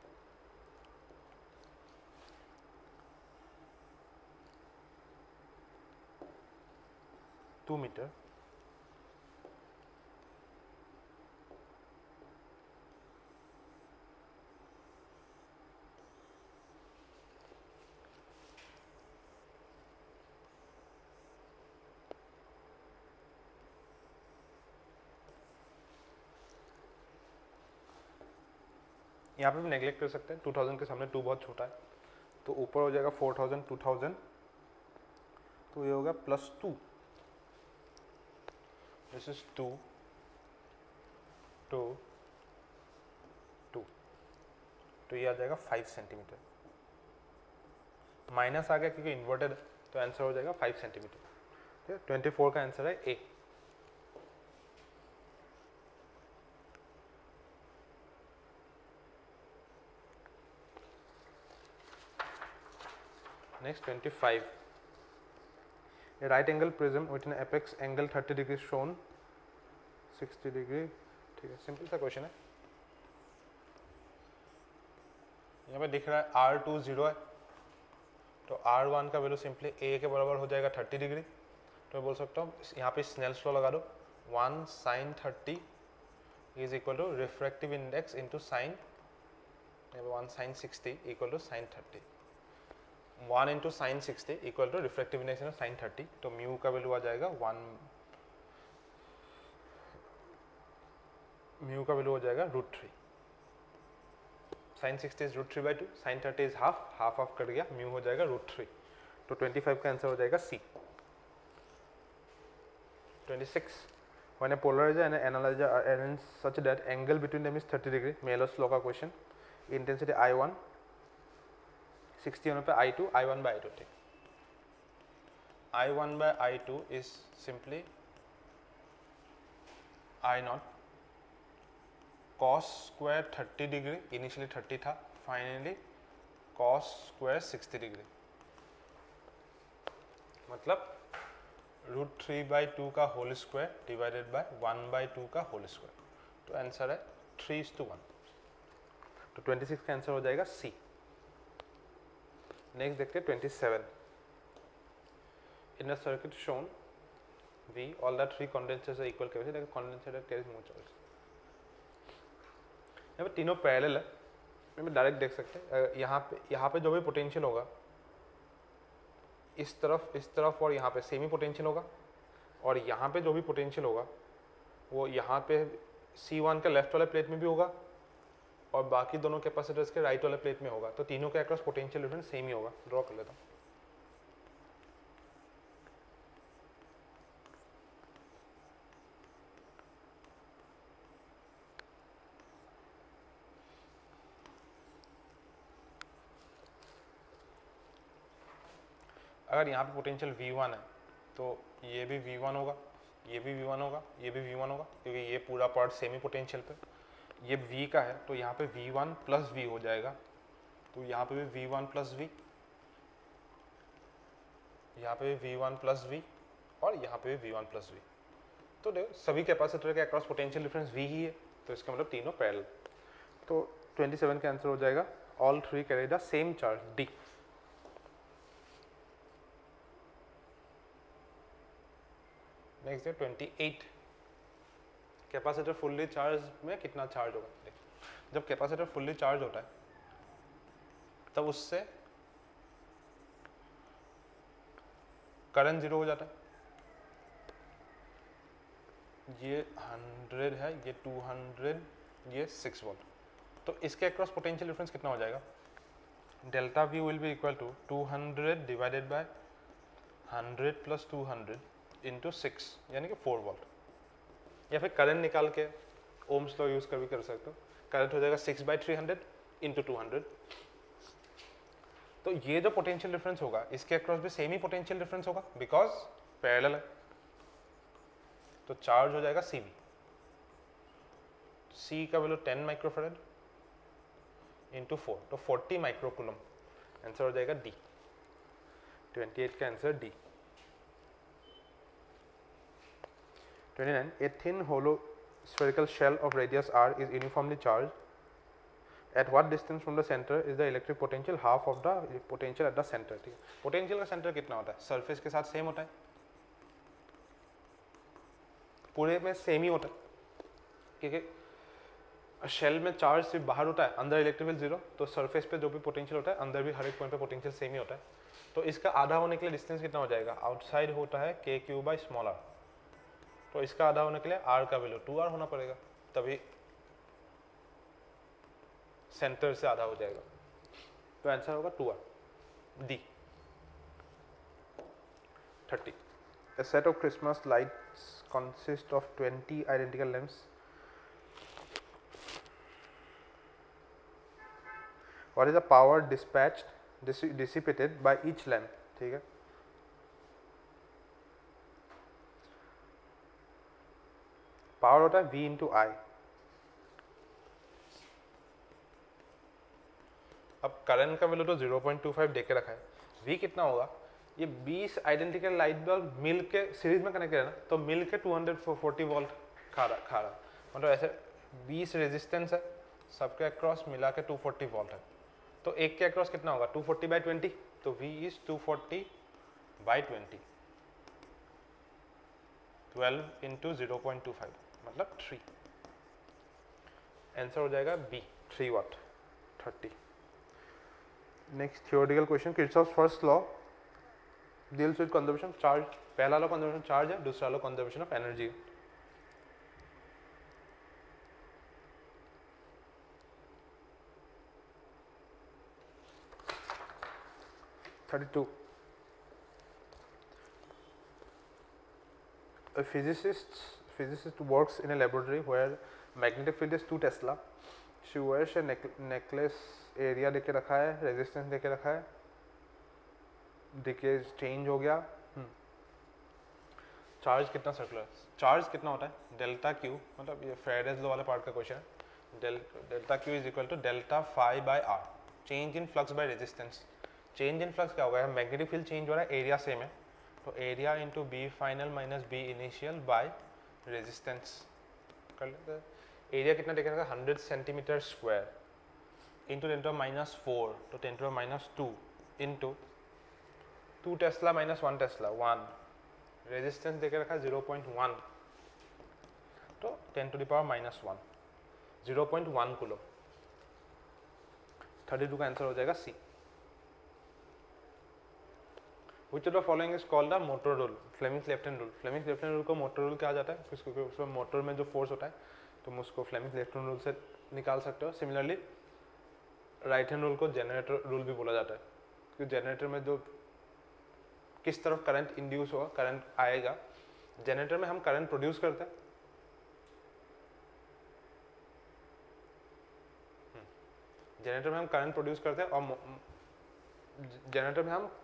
टू मीटर यहाँ पे भी नेगलेक्ट कर सकते हैं, टू थाउजेंड के सामने टू बहुत छोटा है, तो ऊपर हो जाएगा फोर थाउजेंड टू थाउजेंड, तो ये होगा plus two, this is two two two, तो ये आ जाएगा फाइव सेंटीमीटर। माइनस आ गया क्योंकि इन्वर्टेड है, तो आंसर हो जाएगा फाइव सेंटीमीटर। ठीक है, ट्वेंटी फोर का आंसर है A. Next twenty five, a right angle prism with an apex angle thirty degree shown sixty degree। ठीक है, सिंपल सा क्वेश्चन है। यहाँ पे दिख रहा है आर टू जीरो है, तो आर वन का वैल्यू सिंपली ए के बराबर हो जाएगा थर्टी डिग्री। तो मैं बोल सकता हूँ यहाँ पे स्नेल्स लॉ लगा दो, one sine thirty is equal to refractive index into sine, one sine sixty equal to sine thirty, one into sine sixty equal to refractive index into sine thirty, तो म्यू का value आ जाएगा one, mu का value हो जाएगा root three, sine sixty is root three by two, sine thirty is half, half half cut गया, mu हो जाएगा रूट थ्री, तो ट्वेंटी फाइव का आंसर हो जाएगा C. Twenty six, when a polarizer and an analyzer are arranged such that angle between them is thirty degree, Mayor's law का question, intensity I one, sixty होने पे I two, I one by I two. ठीक, I one by I two is simply I naught cos square thirty degree, initially thirty था, finally cos square sixty degree, मतलब root three by two का whole square divided by one by two का whole square. तो answer है three is two one. तो twenty six का answer हो जाएगा सी। नेक्स्ट देखते हैं twenty seven. In a circuit shown V, all the three condensers are equal capacity, like a condenser carries more charge. यहाँ पे तीनों पैरेलल है, इसमें डायरेक्ट देख सकते हैं। यहाँ पे यहाँ पे जो भी पोटेंशियल होगा इस तरफ इस तरफ और यहाँ पे सेमी पोटेंशियल होगा, और यहाँ पे जो भी पोटेंशियल होगा वो यहाँ पे सी वन के लेफ्ट वाले प्लेट में भी होगा और बाकी दोनों कैपेसिटर्स के राइट वाले प्लेट में होगा। तो तीनों के अक्रॉस पोटेंशियल डिफरेंस सेम ही होगा। ड्रॉ कर लेता हूँ। अगर यहाँ पे पोटेंशियल वी वन है तो ये भी वी वन होगा, ये भी वी वन होगा, ये भी वी वन होगा, क्योंकि ये पूरा पार्ट सेमी पोटेंशियल पे। ये V का है तो यहाँ पे वी वन प्लस वी हो जाएगा, तो यहाँ पे भी वी वन प्लस वी, यहाँ पे भी वी वन प्लस वी और यहाँ पे भी वी वन प्लस वी। तो देखो सभी कैपेसिटर के अक्रॉस पोटेंशियल डिफरेंस V ही है, तो इसका मतलब तीनों पैरेलल। तो ट्वेंटी सेवन का आंसर हो जाएगा all three carry the same charge D। Next है twenty eight. Capacitor fully charge में कितना चार्ज होगा? देखिए जब कैपेसिटर फुल्ली चार्ज होता है तब उससे करंट जीरो हो जाता है। ये हंड्रेड है, ये टू हंड्रेड, ये सिक्स वोल्ट। तो इसके अक्रॉस पोटेंशियल डिफरेंस कितना हो जाएगा? Delta V will be equal to two hundred divided by hundred plus two hundred into six, यानी कि फोर वोल्ट। या फिर करंट निकाल के ओम्स लॉ यूज कर भी कर सकते हो। करंट हो जाएगा six by three hundred into two hundred. तो ये जो पोटेंशियल डिफरेंस होगा इसके अक्रॉस भी सेम ही पोटेंशियल डिफरेंस होगा, बिकॉज पैरेलल है। तो चार्ज हो जाएगा सी वी। सी का value ten microfarad into four, तो फोर्टी माइक्रोकुलम। आंसर हो जाएगा डी। ट्वेंटी एट का answer D. Twenty nine. A thin hollow spherical shell of radius r is uniformly charged. At what distance from the center is the electric potential half of the potential at the center? ठीक है, potential का centre कितना होता है? Surface के साथ same होता है, पूरे में सेम ही होता है, क्योंकि शेल में चार्ज सिर्फ बाहर होता है, अंदर इलेक्ट्रिक फील्ड जीरो। तो सरफेस पे जो भी पोटेंशियल होता है अंदर भी हर एक पॉइंट पे पोटेंशियल सेम ही होता है। तो इसका आधा होने के लिए डिस्टेंस कितना हो जाएगा? आउटसाइड होता है के क्यू बाई स्मॉल आर, तो इसका आधा होने के लिए आर का वैल्यू टू आर होना पड़ेगा, तभी सेंटर से आधा हो जाएगा। तो आंसर होगा two R, D. Thirty. A set of Christmas lights consists of twenty identical lamps. What is the power dispatched dissipated by each lamp? ठीक है, पावर होता है V इंटू आई। अब करंट का वैल्यू तो ज़ीरो पॉइंट टू फाइव देके रखा है, V कितना होगा? ये बीस आइडेंटिकल लाइट बल्ब मिल के सीरीज में कनेक्ट है ना, तो मिल के टू हंड्रेड फोर्टी वोल्ट खा रहा खा रहा मतलब ऐसे बीस रेजिस्टेंस है, सबके अक्रॉस मिला के टू फोर्टी वोल्ट है। तो एक के अक्रॉस कितना होगा? टू फोर्टी बाई ट्वेंटी, तो V is two forty by twenty, twelve into zero point two five मतलब थ्री। आंसर हो जाएगा B, three watt. Thirty. Next theoretical question. Kirchhoff's first law deals with conservation of charge. पहला law conservation charge है, दूसरा law conservation of energy. Thirty two. A physicist physicist works in a laboratory where magnetic field is two Tesla. She wears a necklace. area देके रखा है, resistance देके रखा है, decay change हो गया। चार्ज कितना सर्कुलर? चार्ज कितना होता है? डेल्टा क्यू, मतलब ये फेरेडेज लॉ वाले पार्ट का क्वेश्चन है। Del delta Q is equal to delta five by R. Change in flux by resistance. Change in flux क्या होगा, मैग्नेटिक फील्ड चेंज हो रहा है, एरिया सेम है, तो area into B final minus B initial by resistance कर लेते हैं। एरिया कितना देखा रहेगा, hundred centimetre square into ten to minus four, तो ten to minus two into two tesla minus one tesla one, resistance देखे रखा जीरो पॉइंट वन, तो ten to the power minus one, zero point one coulomb. Thirty two का answer हो जाएगा सी। Which of the following is called the motor rule? Fleming's left hand rule. Fleming's left hand rule को motor rule कहा जाता है क्योंकि उसमें motor में जो फोर्स होता है तुम उसको Fleming's left hand rule से निकाल सकते हो। सिमिलरली राइट हैंड रूल को जनरेटर रूल भी बोला जाता है क्योंकि जनरेटर में जो किस तरफ करंट इंड्यूस होगा, करंट आएगा, जनरेटर में हम करंट प्रोड्यूस करते हैं, जनरेटर में हम करंट प्रोड्यूस करते हैं और जनरेटर में हम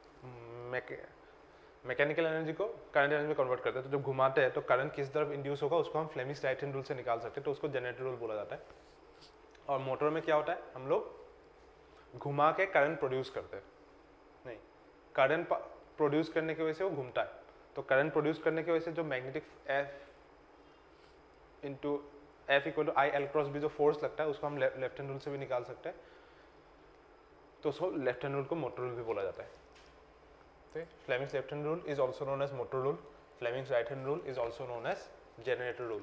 मैकेनिकल एनर्जी को करंट एनर्जी में कन्वर्ट करते हैं। तो जब घुमाते हैं तो करंट किस तरफ इंड्यूस होगा उसको हम फ्लेमिंग्स राइट हैंड रूल से निकाल सकते हैं, तो उसको जनरेटर रूल बोला जाता है। और मोटर में क्या होता है, हम लोग घुमा के करंट प्रोड्यूस करते हैं, नहीं करंट प्रोड्यूस करने की वजह से वो घूमता है, तो करंट प्रोड्यूस करने की वजह से जो magnetic F into F equal to I L cross B जो फोर्स लगता है उसको हम लेफ्ट हैंड रूल से भी निकाल सकते हैं, तो उसको लेफ्ट हैंड रूल को मोटर रूल भी बोला जाता है। Fleming's left hand rule is also known as motor rule. Fleming's right hand rule is also known as generator rule.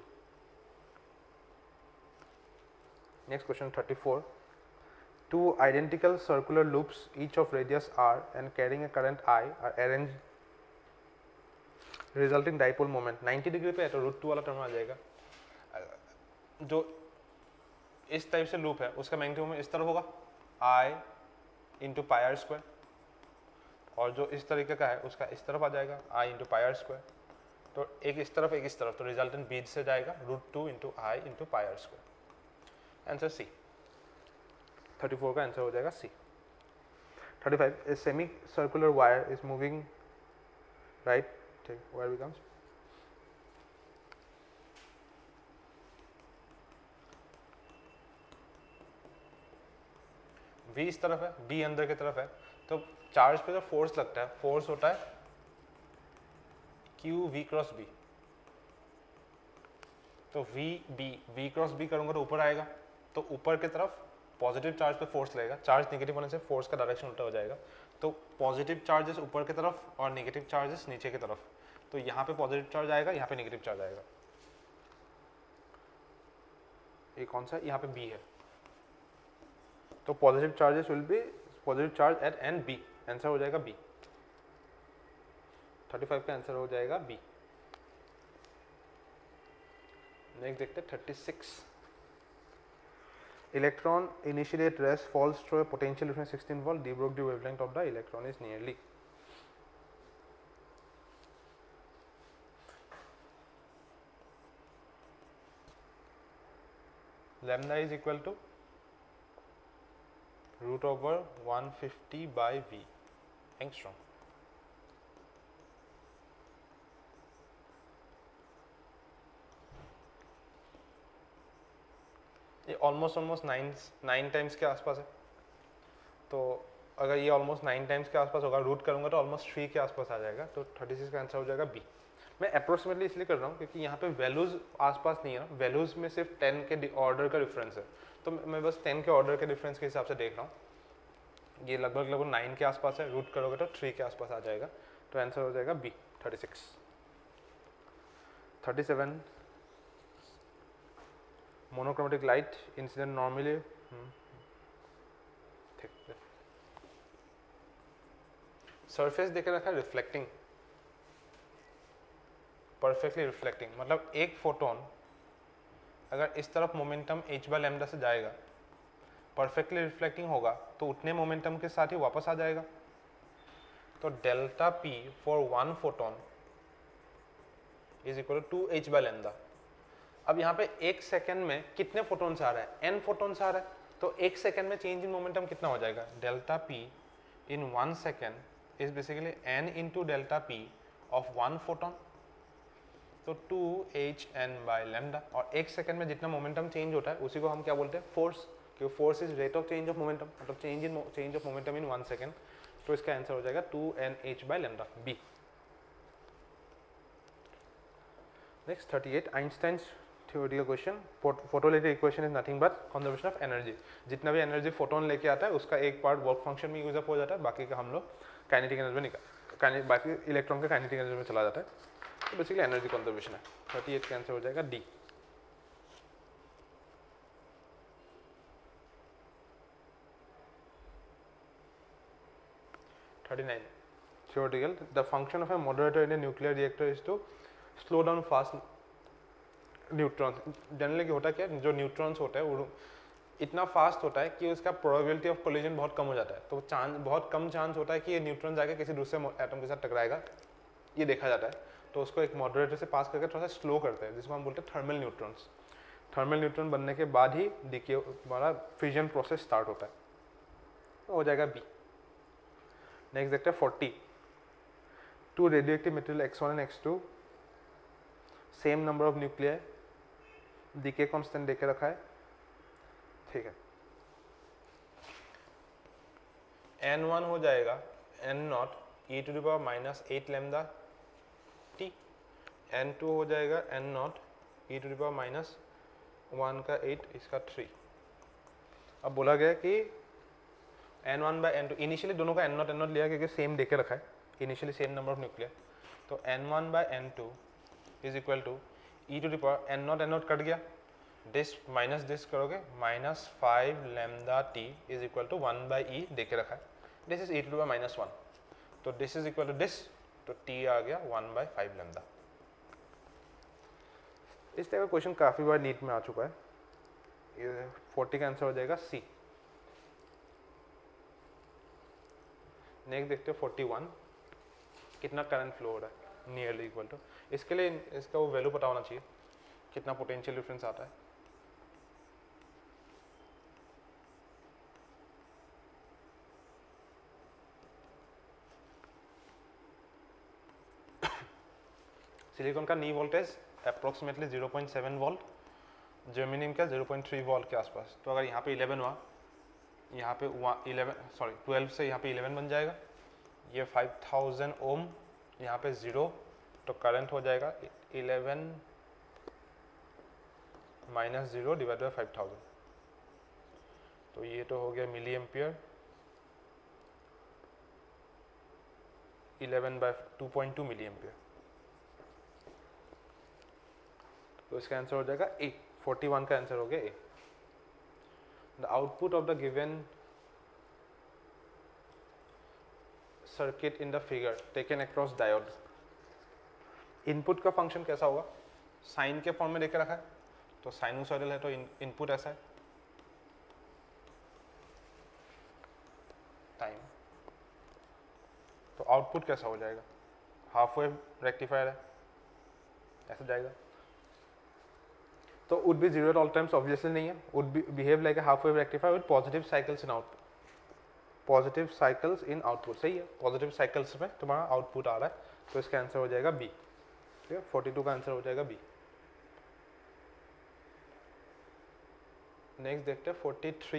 Next question thirty-four. Two identical circular loops, each of radius r and carrying a current I, are arranged, resulting dipole moment ninety degree पे है तो root two वाला term आ जाएगा। जो इस type से loop है उसका मैग्नेटिक मोमेंट इस तरफ होगा I into pi R square, और जो इस तरीके का है उसका इस तरफ आ जाएगा I into pi R square, तो एक इस तरफ एक इस तरफ, तो रिजल्टेंट बीच से जाएगा root two into I into pi R square. Answer C. Thirty four का आंसर हो जाएगा C. Thirty five, a semi circular wire is moving right, ठीक, वायर बिकम्स V इस तरफ है, B अंदर की तरफ है, तो चार्ज पे जो फोर्स लगता है फोर्स होता है Q V क्रॉस B, तो V B V cross B करूंगा तो ऊपर आएगा, तो ऊपर की तरफ पॉजिटिव चार्ज पे फोर्स लगेगा, चार्ज नेगेटिव होने से फोर्स का डायरेक्शन उल्टा हो जाएगा, तो पॉजिटिव चार्जेस ऊपर की तरफ और नेगेटिव चार्जेस नीचे की तरफ, तो यहाँ पे पॉजिटिव चार्ज आएगा, यहाँ पे नेगेटिव चार्ज आएगा। ये कौन सा, यहाँ पे B है, तो positive charges will be positive charge at end B, answer हो जाएगा बी। थर्टी फाइव का आंसर हो जाएगा बी। नेक्स्ट देखते हैं thirty six. Electron initially at rest falls through a potential between sixteen volt, de Broglie wavelength of the electron is nearly. Lambda is equal to root over one fifty by V angstrom. ये almost almost nine nine times के आसपास है, तो अगर ये almost nine times के आसपास होगा, रूट करूंगा तो ऑलमोस्ट थ्री के आसपास आ जाएगा, तो थर्टी सिक्स का आंसर हो जाएगा बी। मैं अप्रोक्सीमेटली इसलिए कर रहा हूँ क्योंकि यहाँ पे वैल्यूज आसपास नहीं है ना, वैल्यूज में सिर्फ टेन के ऑर्डर का डिफरेंस है, तो मैं बस टेन के ऑर्डर के डिफरेंस के हिसाब से देख रहा हूँ। ये लगभग लगभग नाइन के आसपास है, रूट करोगे तो थ्री के आसपास आ जाएगा, तो आंसर हो जाएगा B, thirty six. Thirty seven, monochromatic light incident normally, ठीक है, सरफेस देखे रखा है रिफ्लेक्टिंग, परफेक्टली रिफ्लेक्टिंग, मतलब एक फोटोन अगर इस तरफ मोमेंटम h बाय लैम्डा से जाएगा, परफेक्टली रिफ्लेक्टिंग होगा तो उतने मोमेंटम के साथ ही वापस आ जाएगा, तो delta p for one photon is equal to two H by lambda. अब यहाँ पे एक सेकेंड में कितने फोटोन्स आ रहा है, n फोटोन्स आ रहा है, तो एक सेकेंड में चेंज इन मोमेंटम कितना हो जाएगा, delta p in one second is basically n into delta p of one photon, तो two H N by lambda, और एक सेकेंड में जितना मोमेंटम चेंज होता है उसी को हम क्या बोलते हैं, फोर्स, क्योंकि force is rate of change of momentum, मतलब change in change of momentum in one second. तो इसका आंसर हो जाएगा two N H by lambda, B. Next thirty eight, Einstein's theoretical question, photoelectric equation is nothing but conservation of energy. जितना भी energy photon लेके आता है उसका एक पार्ट वर्क फंक्शन में यूज अप हो जाता है, बाकी का हम लोग काइनेटिक एनर्जी में निकाल, बाकी इलेक्ट्रॉन का काइनेटिक एनर्जी में चला जाता है। तो बेसिकली एनर्जी कंजर्वेशन है। थर्टी एट का आंसर हो जाएगा D. Thirty nine, theoretical, the function of a moderator in a nuclear reactor is to slow down fast neutrons। Generally होता क्या है, जो न्यूट्रॉन्स होता है वो इतना फास्ट होता है कि उसका प्रोबेबिलिटी ऑफ कोलिजन बहुत कम हो जाता है। तो चांस बहुत कम चांस होता है कि ये न्यूट्रॉन जाके किसी दूसरे एटम के साथ टकराएगा, ये देखा जाता है। तो उसको एक मॉडरेटर से पास करके थोड़ा सा स्लो करते हैं, जिसको हम बोलते हैं थर्मल न्यूट्रॉन्स। थर्मल न्यूट्रॉन बनने के बाद ही डीके हमारा फ्यूजन प्रोसेस स्टार्ट होता है। तो हो जाएगा बी। नेक्स्ट देखते हैं forty, two radioactive material X one and X two, same number of nuclear, decay constant देके रखा है, ठीक है। एन वन हो जाएगा N naught E to the power minus eight lambda T, N two हो जाएगा N naught E to the power minus one का एट, इसका थ्री। अब बोला गया कि N one by N two, initially दोनों का एन नॉट एन नॉट लिया क्योंकि सेम देके रखा है, initially same number of nuclear. तो N one by N two is equal to E to the power N naught N naught cut गया, this minus this करोगे minus five lambda T is equal to one by E देके रखा है, this is E to the power minus one, तो this is equal to this, तो T आ गया one by five lambda. इस type का क्वेश्चन काफ़ी बार नीट में आ चुका है। ये फोर्टी का आंसर हो जाएगा सी। नेक्स्ट देखते हैं फोर्टी वन, कितना करंट फ्लो हो रहा है, नियरली इक्वल टू। इसके लिए इसका वो वैल्यू पता होना चाहिए, कितना पोटेंशियल डिफरेंस आता है। सिलिकॉन का knee voltage approximately zero point seven volt, germanium का ज़ीरो पॉइंट थ्री वोल्ट के आसपास। तो अगर यहाँ पे इलेवन हुआ, यहाँ पे इलेवन सॉरी ट्वेल्व से यहाँ पे इलेवन बन जाएगा, ये फाइव थाउजेंड ओम, यहाँ पे ज़ीरो, तो करंट हो जाएगा eleven minus zero divide by five thousand, तो ये तो हो गया milli ampere, eleven by two point two milli ampere. तो इसका आंसर हो जाएगा ए। फोर्टी वन का आंसर हो गया A. The output of the given circuit in the figure taken across diode, input का फंक्शन कैसा होगा, साइन के फॉर्म में देके रखा है, तो साइनोसॉइडल है तो इनपुट ऐसा है, टाइम। तो आउटपुट कैसा हो जाएगा, हाफ वेव रेक्टिफायर है, ऐसा जाएगा। तो would be zero at all times obviously नहीं है, would be behave like a half wave rectifier with positive cycles in output, positive cycles in output, सही है, positive cycles में तुम्हारा आउटपुट आ रहा है, तो इसका आंसर हो जाएगा बी। ठीक है, फोर्टी टू का आंसर हो जाएगा बी। नेक्स्ट देखते हैं forty three,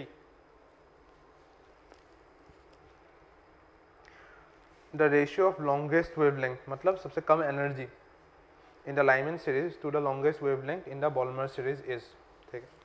the ratio of longest wavelength, मतलब सबसे कम energy in the Lyman series to the longest wavelength in the Balmer series is, ठीक है।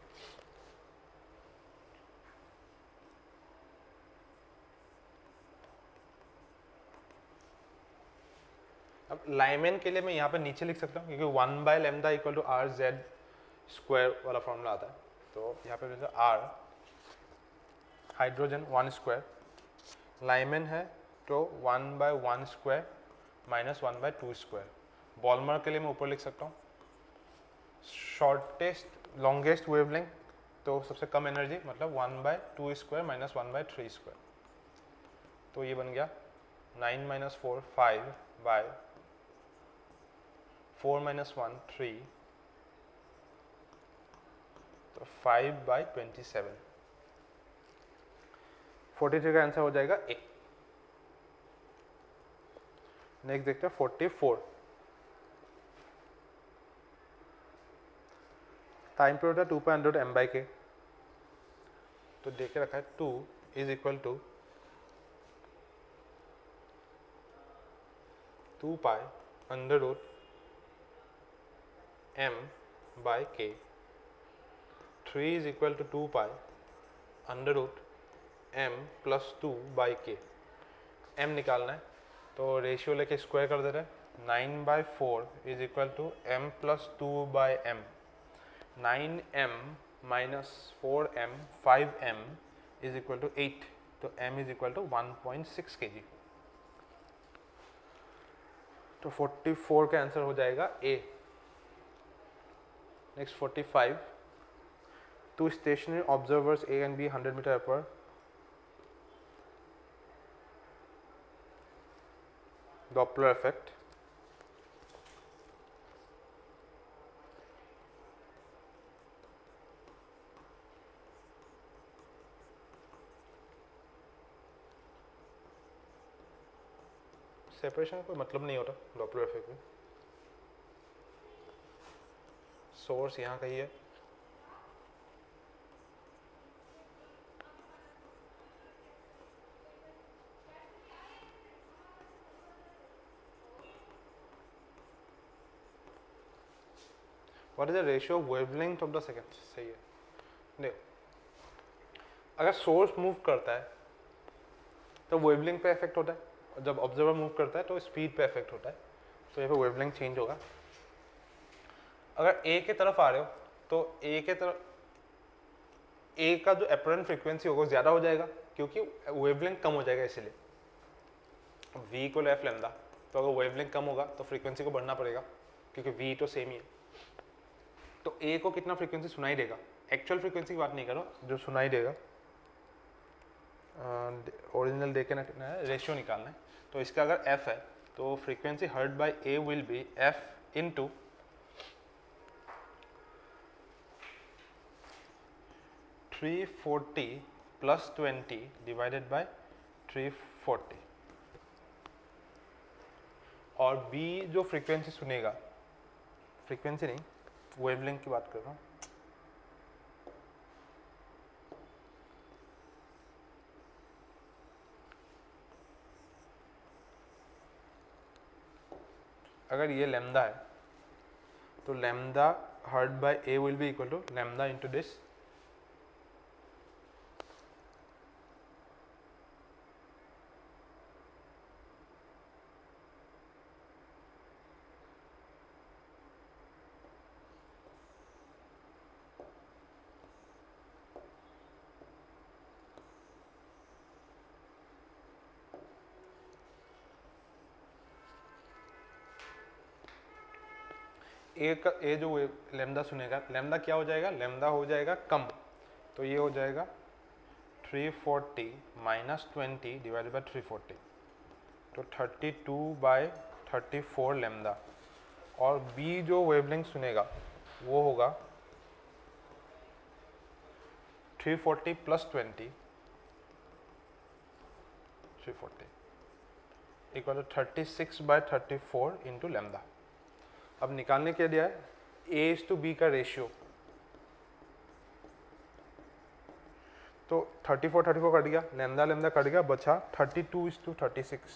अब लाइमन के लिए मैं यहाँ पे नीचे लिख सकता हूँ, क्योंकि one by lambda equal to R Z square वाला फॉर्मूला आता है। तो यहाँ पे R hydrogen one square, Lyman है तो one by one square minus one by two square. Balmer के लिए मैं ऊपर लिख सकता हूँ शॉर्टेस्ट लॉन्गेस्ट वेवलेंथ, तो सबसे कम एनर्जी मतलब one by two square minus one by three square, तो ये बन गया nine minus four five by four minus one three, तो five by twenty seven. Forty three का आंसर हो जाएगा ए। नेक्स्ट देखते हैं फोर्टी फोर, टाइम पीरियड है two point M by K, तो देखे रखा है two is equal to two pi under root M by K, three is equal to two pi under root M plus two by K. M निकालना है तो ratio लेके square कर दे रहे हैं। Nine by four is equal to M plus two by M. Nine M minus four M, five M is equal to eight, तो M is equal to one point six K G. तो forty four का answer हो जाएगा A. Next forty five, two stationary observers A and B hundred metre apart Doppler effect. Separation का कोई मतलब नहीं होता डॉपलर इफेक्ट में। सोर्स यहाँ का ही है, What is the ratio of wavelength of the second? सही है। देखो, अगर सोर्स मूव करता है तो वेवलेंथ पे इफेक्ट होता है, और जब ऑब्जर्वर मूव करता है तो स्पीड पे इफेक्ट होता है, तो यहाँ पे वेवलेंथ चेंज होगा। अगर ए के तरफ आ रहे हो तो ए के तरफ ए का जो अपरेंट फ्रीक्वेंसी होगा ज़्यादा हो जाएगा, क्योंकि वेवलेंथ कम हो जाएगा, इसीलिए v को एफ लेमडा। तो अगर वेवलेंथ कम होगा तो फ्रीक्वेंसी को बढ़ना पड़ेगा, क्योंकि v तो सेम ही है। तो ए को कितना फ्रीक्वेंसी सुनाई देगा, एक्चुअल फ्रीक्वेंसी की बात नहीं करो, जो सुनाई देगा ओरिजिनल देखे ना है, रेशियो निकालना है। तो इसका अगर f है तो frequency heard by A will be f into three forty plus twenty divided by three forty, और b जो फ्रीक्वेंसी सुनेगा, फ्रीक्वेंसी नहीं वेवलेंथ की बात कर रहा हूँ, अगर ये लैम्डा है तो lambda heard by A will be equal to lambda into this A का ए जो लैम्डा सुनेगा, लैम्डा क्या हो जाएगा, लैम्डा हो जाएगा कम, तो ये हो जाएगा three forty minus twenty divided by three forty, तो thirty two by thirty four lambda. और बी जो वेवलेंथ सुनेगा वो होगा three forty plus twenty, three forty equal to thirty six by thirty four into lambda. अब निकालने के दिया है ए इज टू बी का रेशियो, तो thirty four thirty four cut गया, लैम्डा लैम्डा कट गया, बचा thirty two is to thirty six.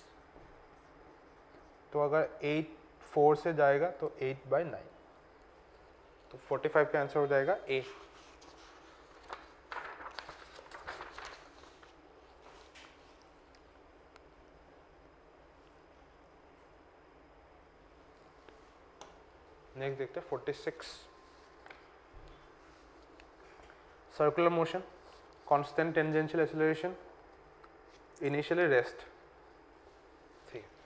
तो अगर एट फोर से जाएगा तो एट बाई नाइन, तो फोर्टी फाइव का आंसर हो जाएगा ए। नेक्स्ट देखते हैं forty six, circular motion, constant tangential acceleration, initially rest. ठीक है,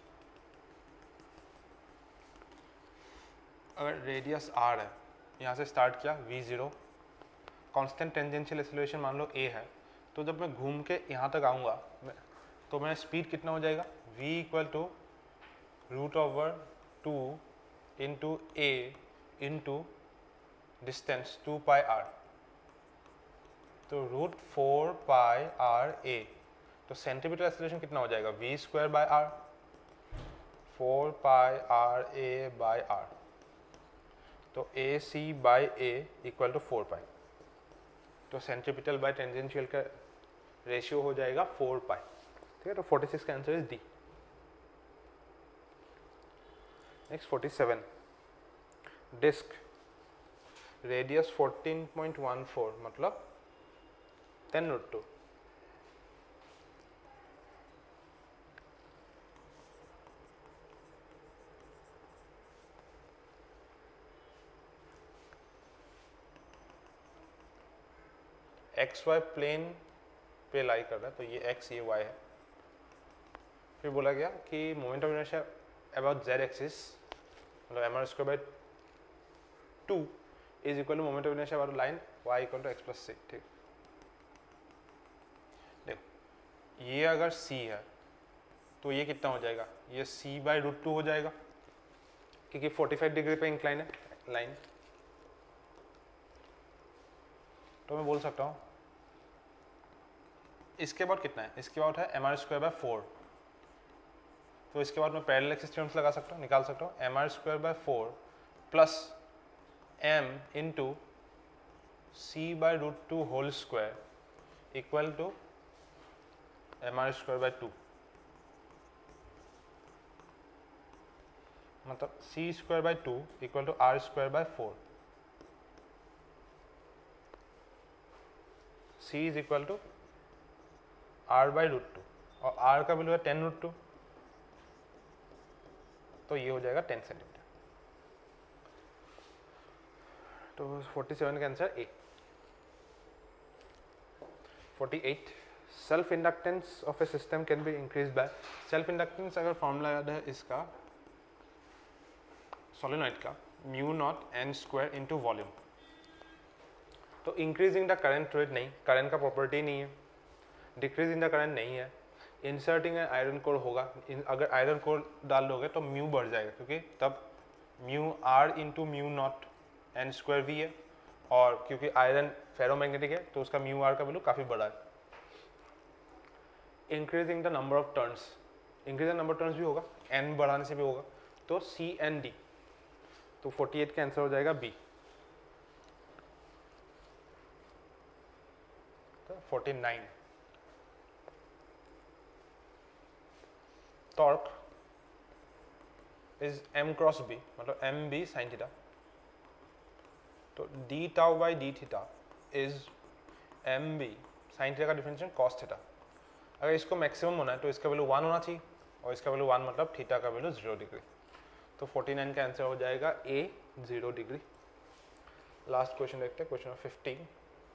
अगर रेडियस आर है, यहाँ से स्टार्ट किया V zero, constant tangential acceleration मान लो ए है, तो जब मैं घूम के यहाँ तक आऊँगा तो मेरा स्पीड कितना हो जाएगा, v equal to root over two into A into distance two pi R, तो root four pi R A, तो सेंटीमीटर एक्सेलरेशन कितना हो जाएगा, V square by R, four pi R A by R, तो A C by A equal to four pi. तो centripetal by tangential का ratio हो जाएगा फोर पाई, ठीक है। तो फोर्टी सिक्स का answer is D. Next forty seven, disc radius fourteen point one four मतलब ten root two, X Y plane पे लाई कर रहा है, तो ये एक्स ये वाई है। फिर बोला गया कि moment of inertia about Z axis मतलब M R square by two is equal to moment of inertia about line Y equal to X plus C, ठीक। देखो ये अगर सी है तो ये कितना हो जाएगा, ये सी बाई रूट टू हो जाएगा, क्योंकि फोर्टी फाइव डिग्री पे इंक्लाइन है लाइन। तो मैं बोल सकता हूँ इसके बाद कितना है, इसके बाद है M R square by four, तो इसके बाद मैं पैरेलल एक्सिस थ्योरम्स लगा सकता हूँ, निकाल सकता हूँ M R square by four plus M into C by root two whole square equal to M R square by two, मतलब C square by two equal to R square by four. C is equal to R by root two और R का value है ten root two, तो ये हो जाएगा ten centimetre. तो forty seven का answer A. Forty eight, self inductance of A system can be increase by, self inductance अगर फॉर्मूला याद है इसका सोलेनॉइड का mu not N square into volume. तो इंक्रीजिंग द करंट रेट नहीं, current का प्रॉपर्टी नहीं है, डिक्रीजिंग द करंट नहीं है, इंसर्टिंग एन आयरन कोर होगा, अगर आयरन कोर डाल दोगे तो म्यू बढ़ जाएगा, क्योंकि तब mu R into mu not N square V है, और क्योंकि आयरन फेरोमैग्नेटिक है तो उसका म्यू आर का वैल्यू काफ़ी बड़ा है। Increasing the number of turns, increase the number turns भी होगा, एन बढ़ाने से भी होगा, तो सी एन डी, तो फोर्टी एट का आंसर हो जाएगा बी। तो forty nine, torque is M cross B मतलब एम बी साइन थीटा, तो D tau by D theta is M B sine theta का डिफरेंशिएशन कॉस थीटा। अगर इसको मैक्सिमम होना है तो इसका वैल्यू वन होना चाहिए, और इसका वैल्यू वन मतलब थीटा का वैल्यू जीरो डिग्री, तो फोर्टी नाइन का आंसर हो जाएगा A zero degree. Last question देखते हैं, क्वेश्चन नंबर फिफ्टीन।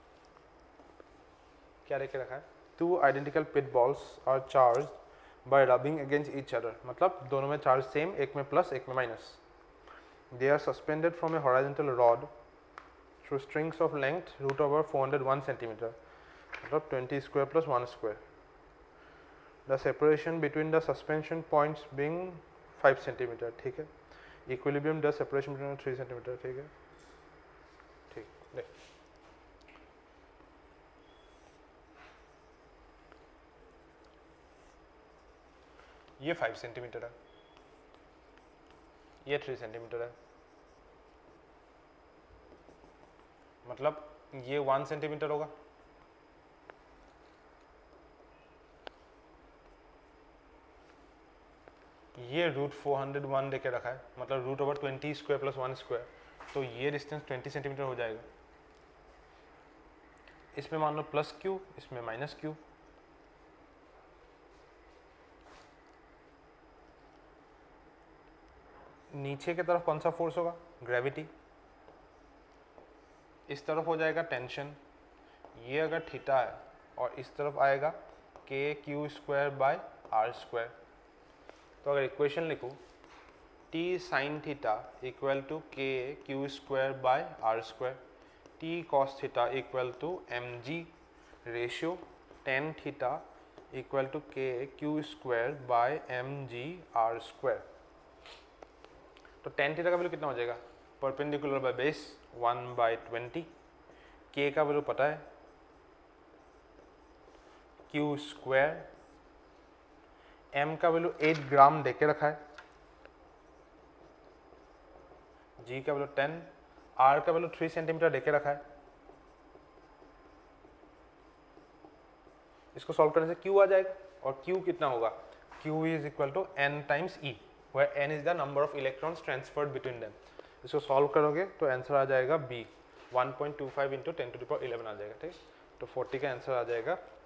क्या लेके रखा है, two identical pit balls are charged by rubbing against each other, मतलब दोनों में चार्ज सेम, एक में प्लस एक में minus. They are suspended from a horizontal rod through strings of length root over four hundred one centimetre, मतलब twenty square plus one square. The separation between the suspension points being five centimetre, ठीक है। Equilibrium the separation between three centimetre, ठीक है, ठीक। देख ये five centimetre है, ये थ्री सेंटीमीटर है, मतलब ये वन सेंटीमीटर होगा, ये रूट फोर हंड्रेड वन देके रखा है, मतलब root over twenty square plus one square, तो ये डिस्टेंस ट्वेंटी सेंटीमीटर हो जाएगा। इसमें मान लो प्लस क्यू, इसमें माइनस क्यू, नीचे की तरफ कौन सा फोर्स होगा, ग्रेविटी, इस तरफ हो जाएगा टेंशन, ये अगर थीटा है और इस तरफ आएगा K Q square by R square. तो अगर इक्वेशन लिखूँ T sine theta equal to K Q square by R square, T cos theta equal to M G ratio tan theta equal to K Q square by M G R square. तो tan theta का value कितना हो जाएगा, perpendicular by base one by twenty, K का value पता है Q square, M का value eight ग्राम देके रखा है, जी का वैल्यू टेन, आर का वैल्यू थ्री सेंटीमीटर देके रखा है, इसको सॉल्व करने से Q आ जाएगा और Q कितना होगा, Q is equal to n times E, where n is the number of electrons transferred between them. इसको सॉल्व करोगे तो आंसर आ जाएगा B, one point two five into ten to the power eleven आ जाएगा। ठीक, तो फोर्टी का आंसर आ जाएगा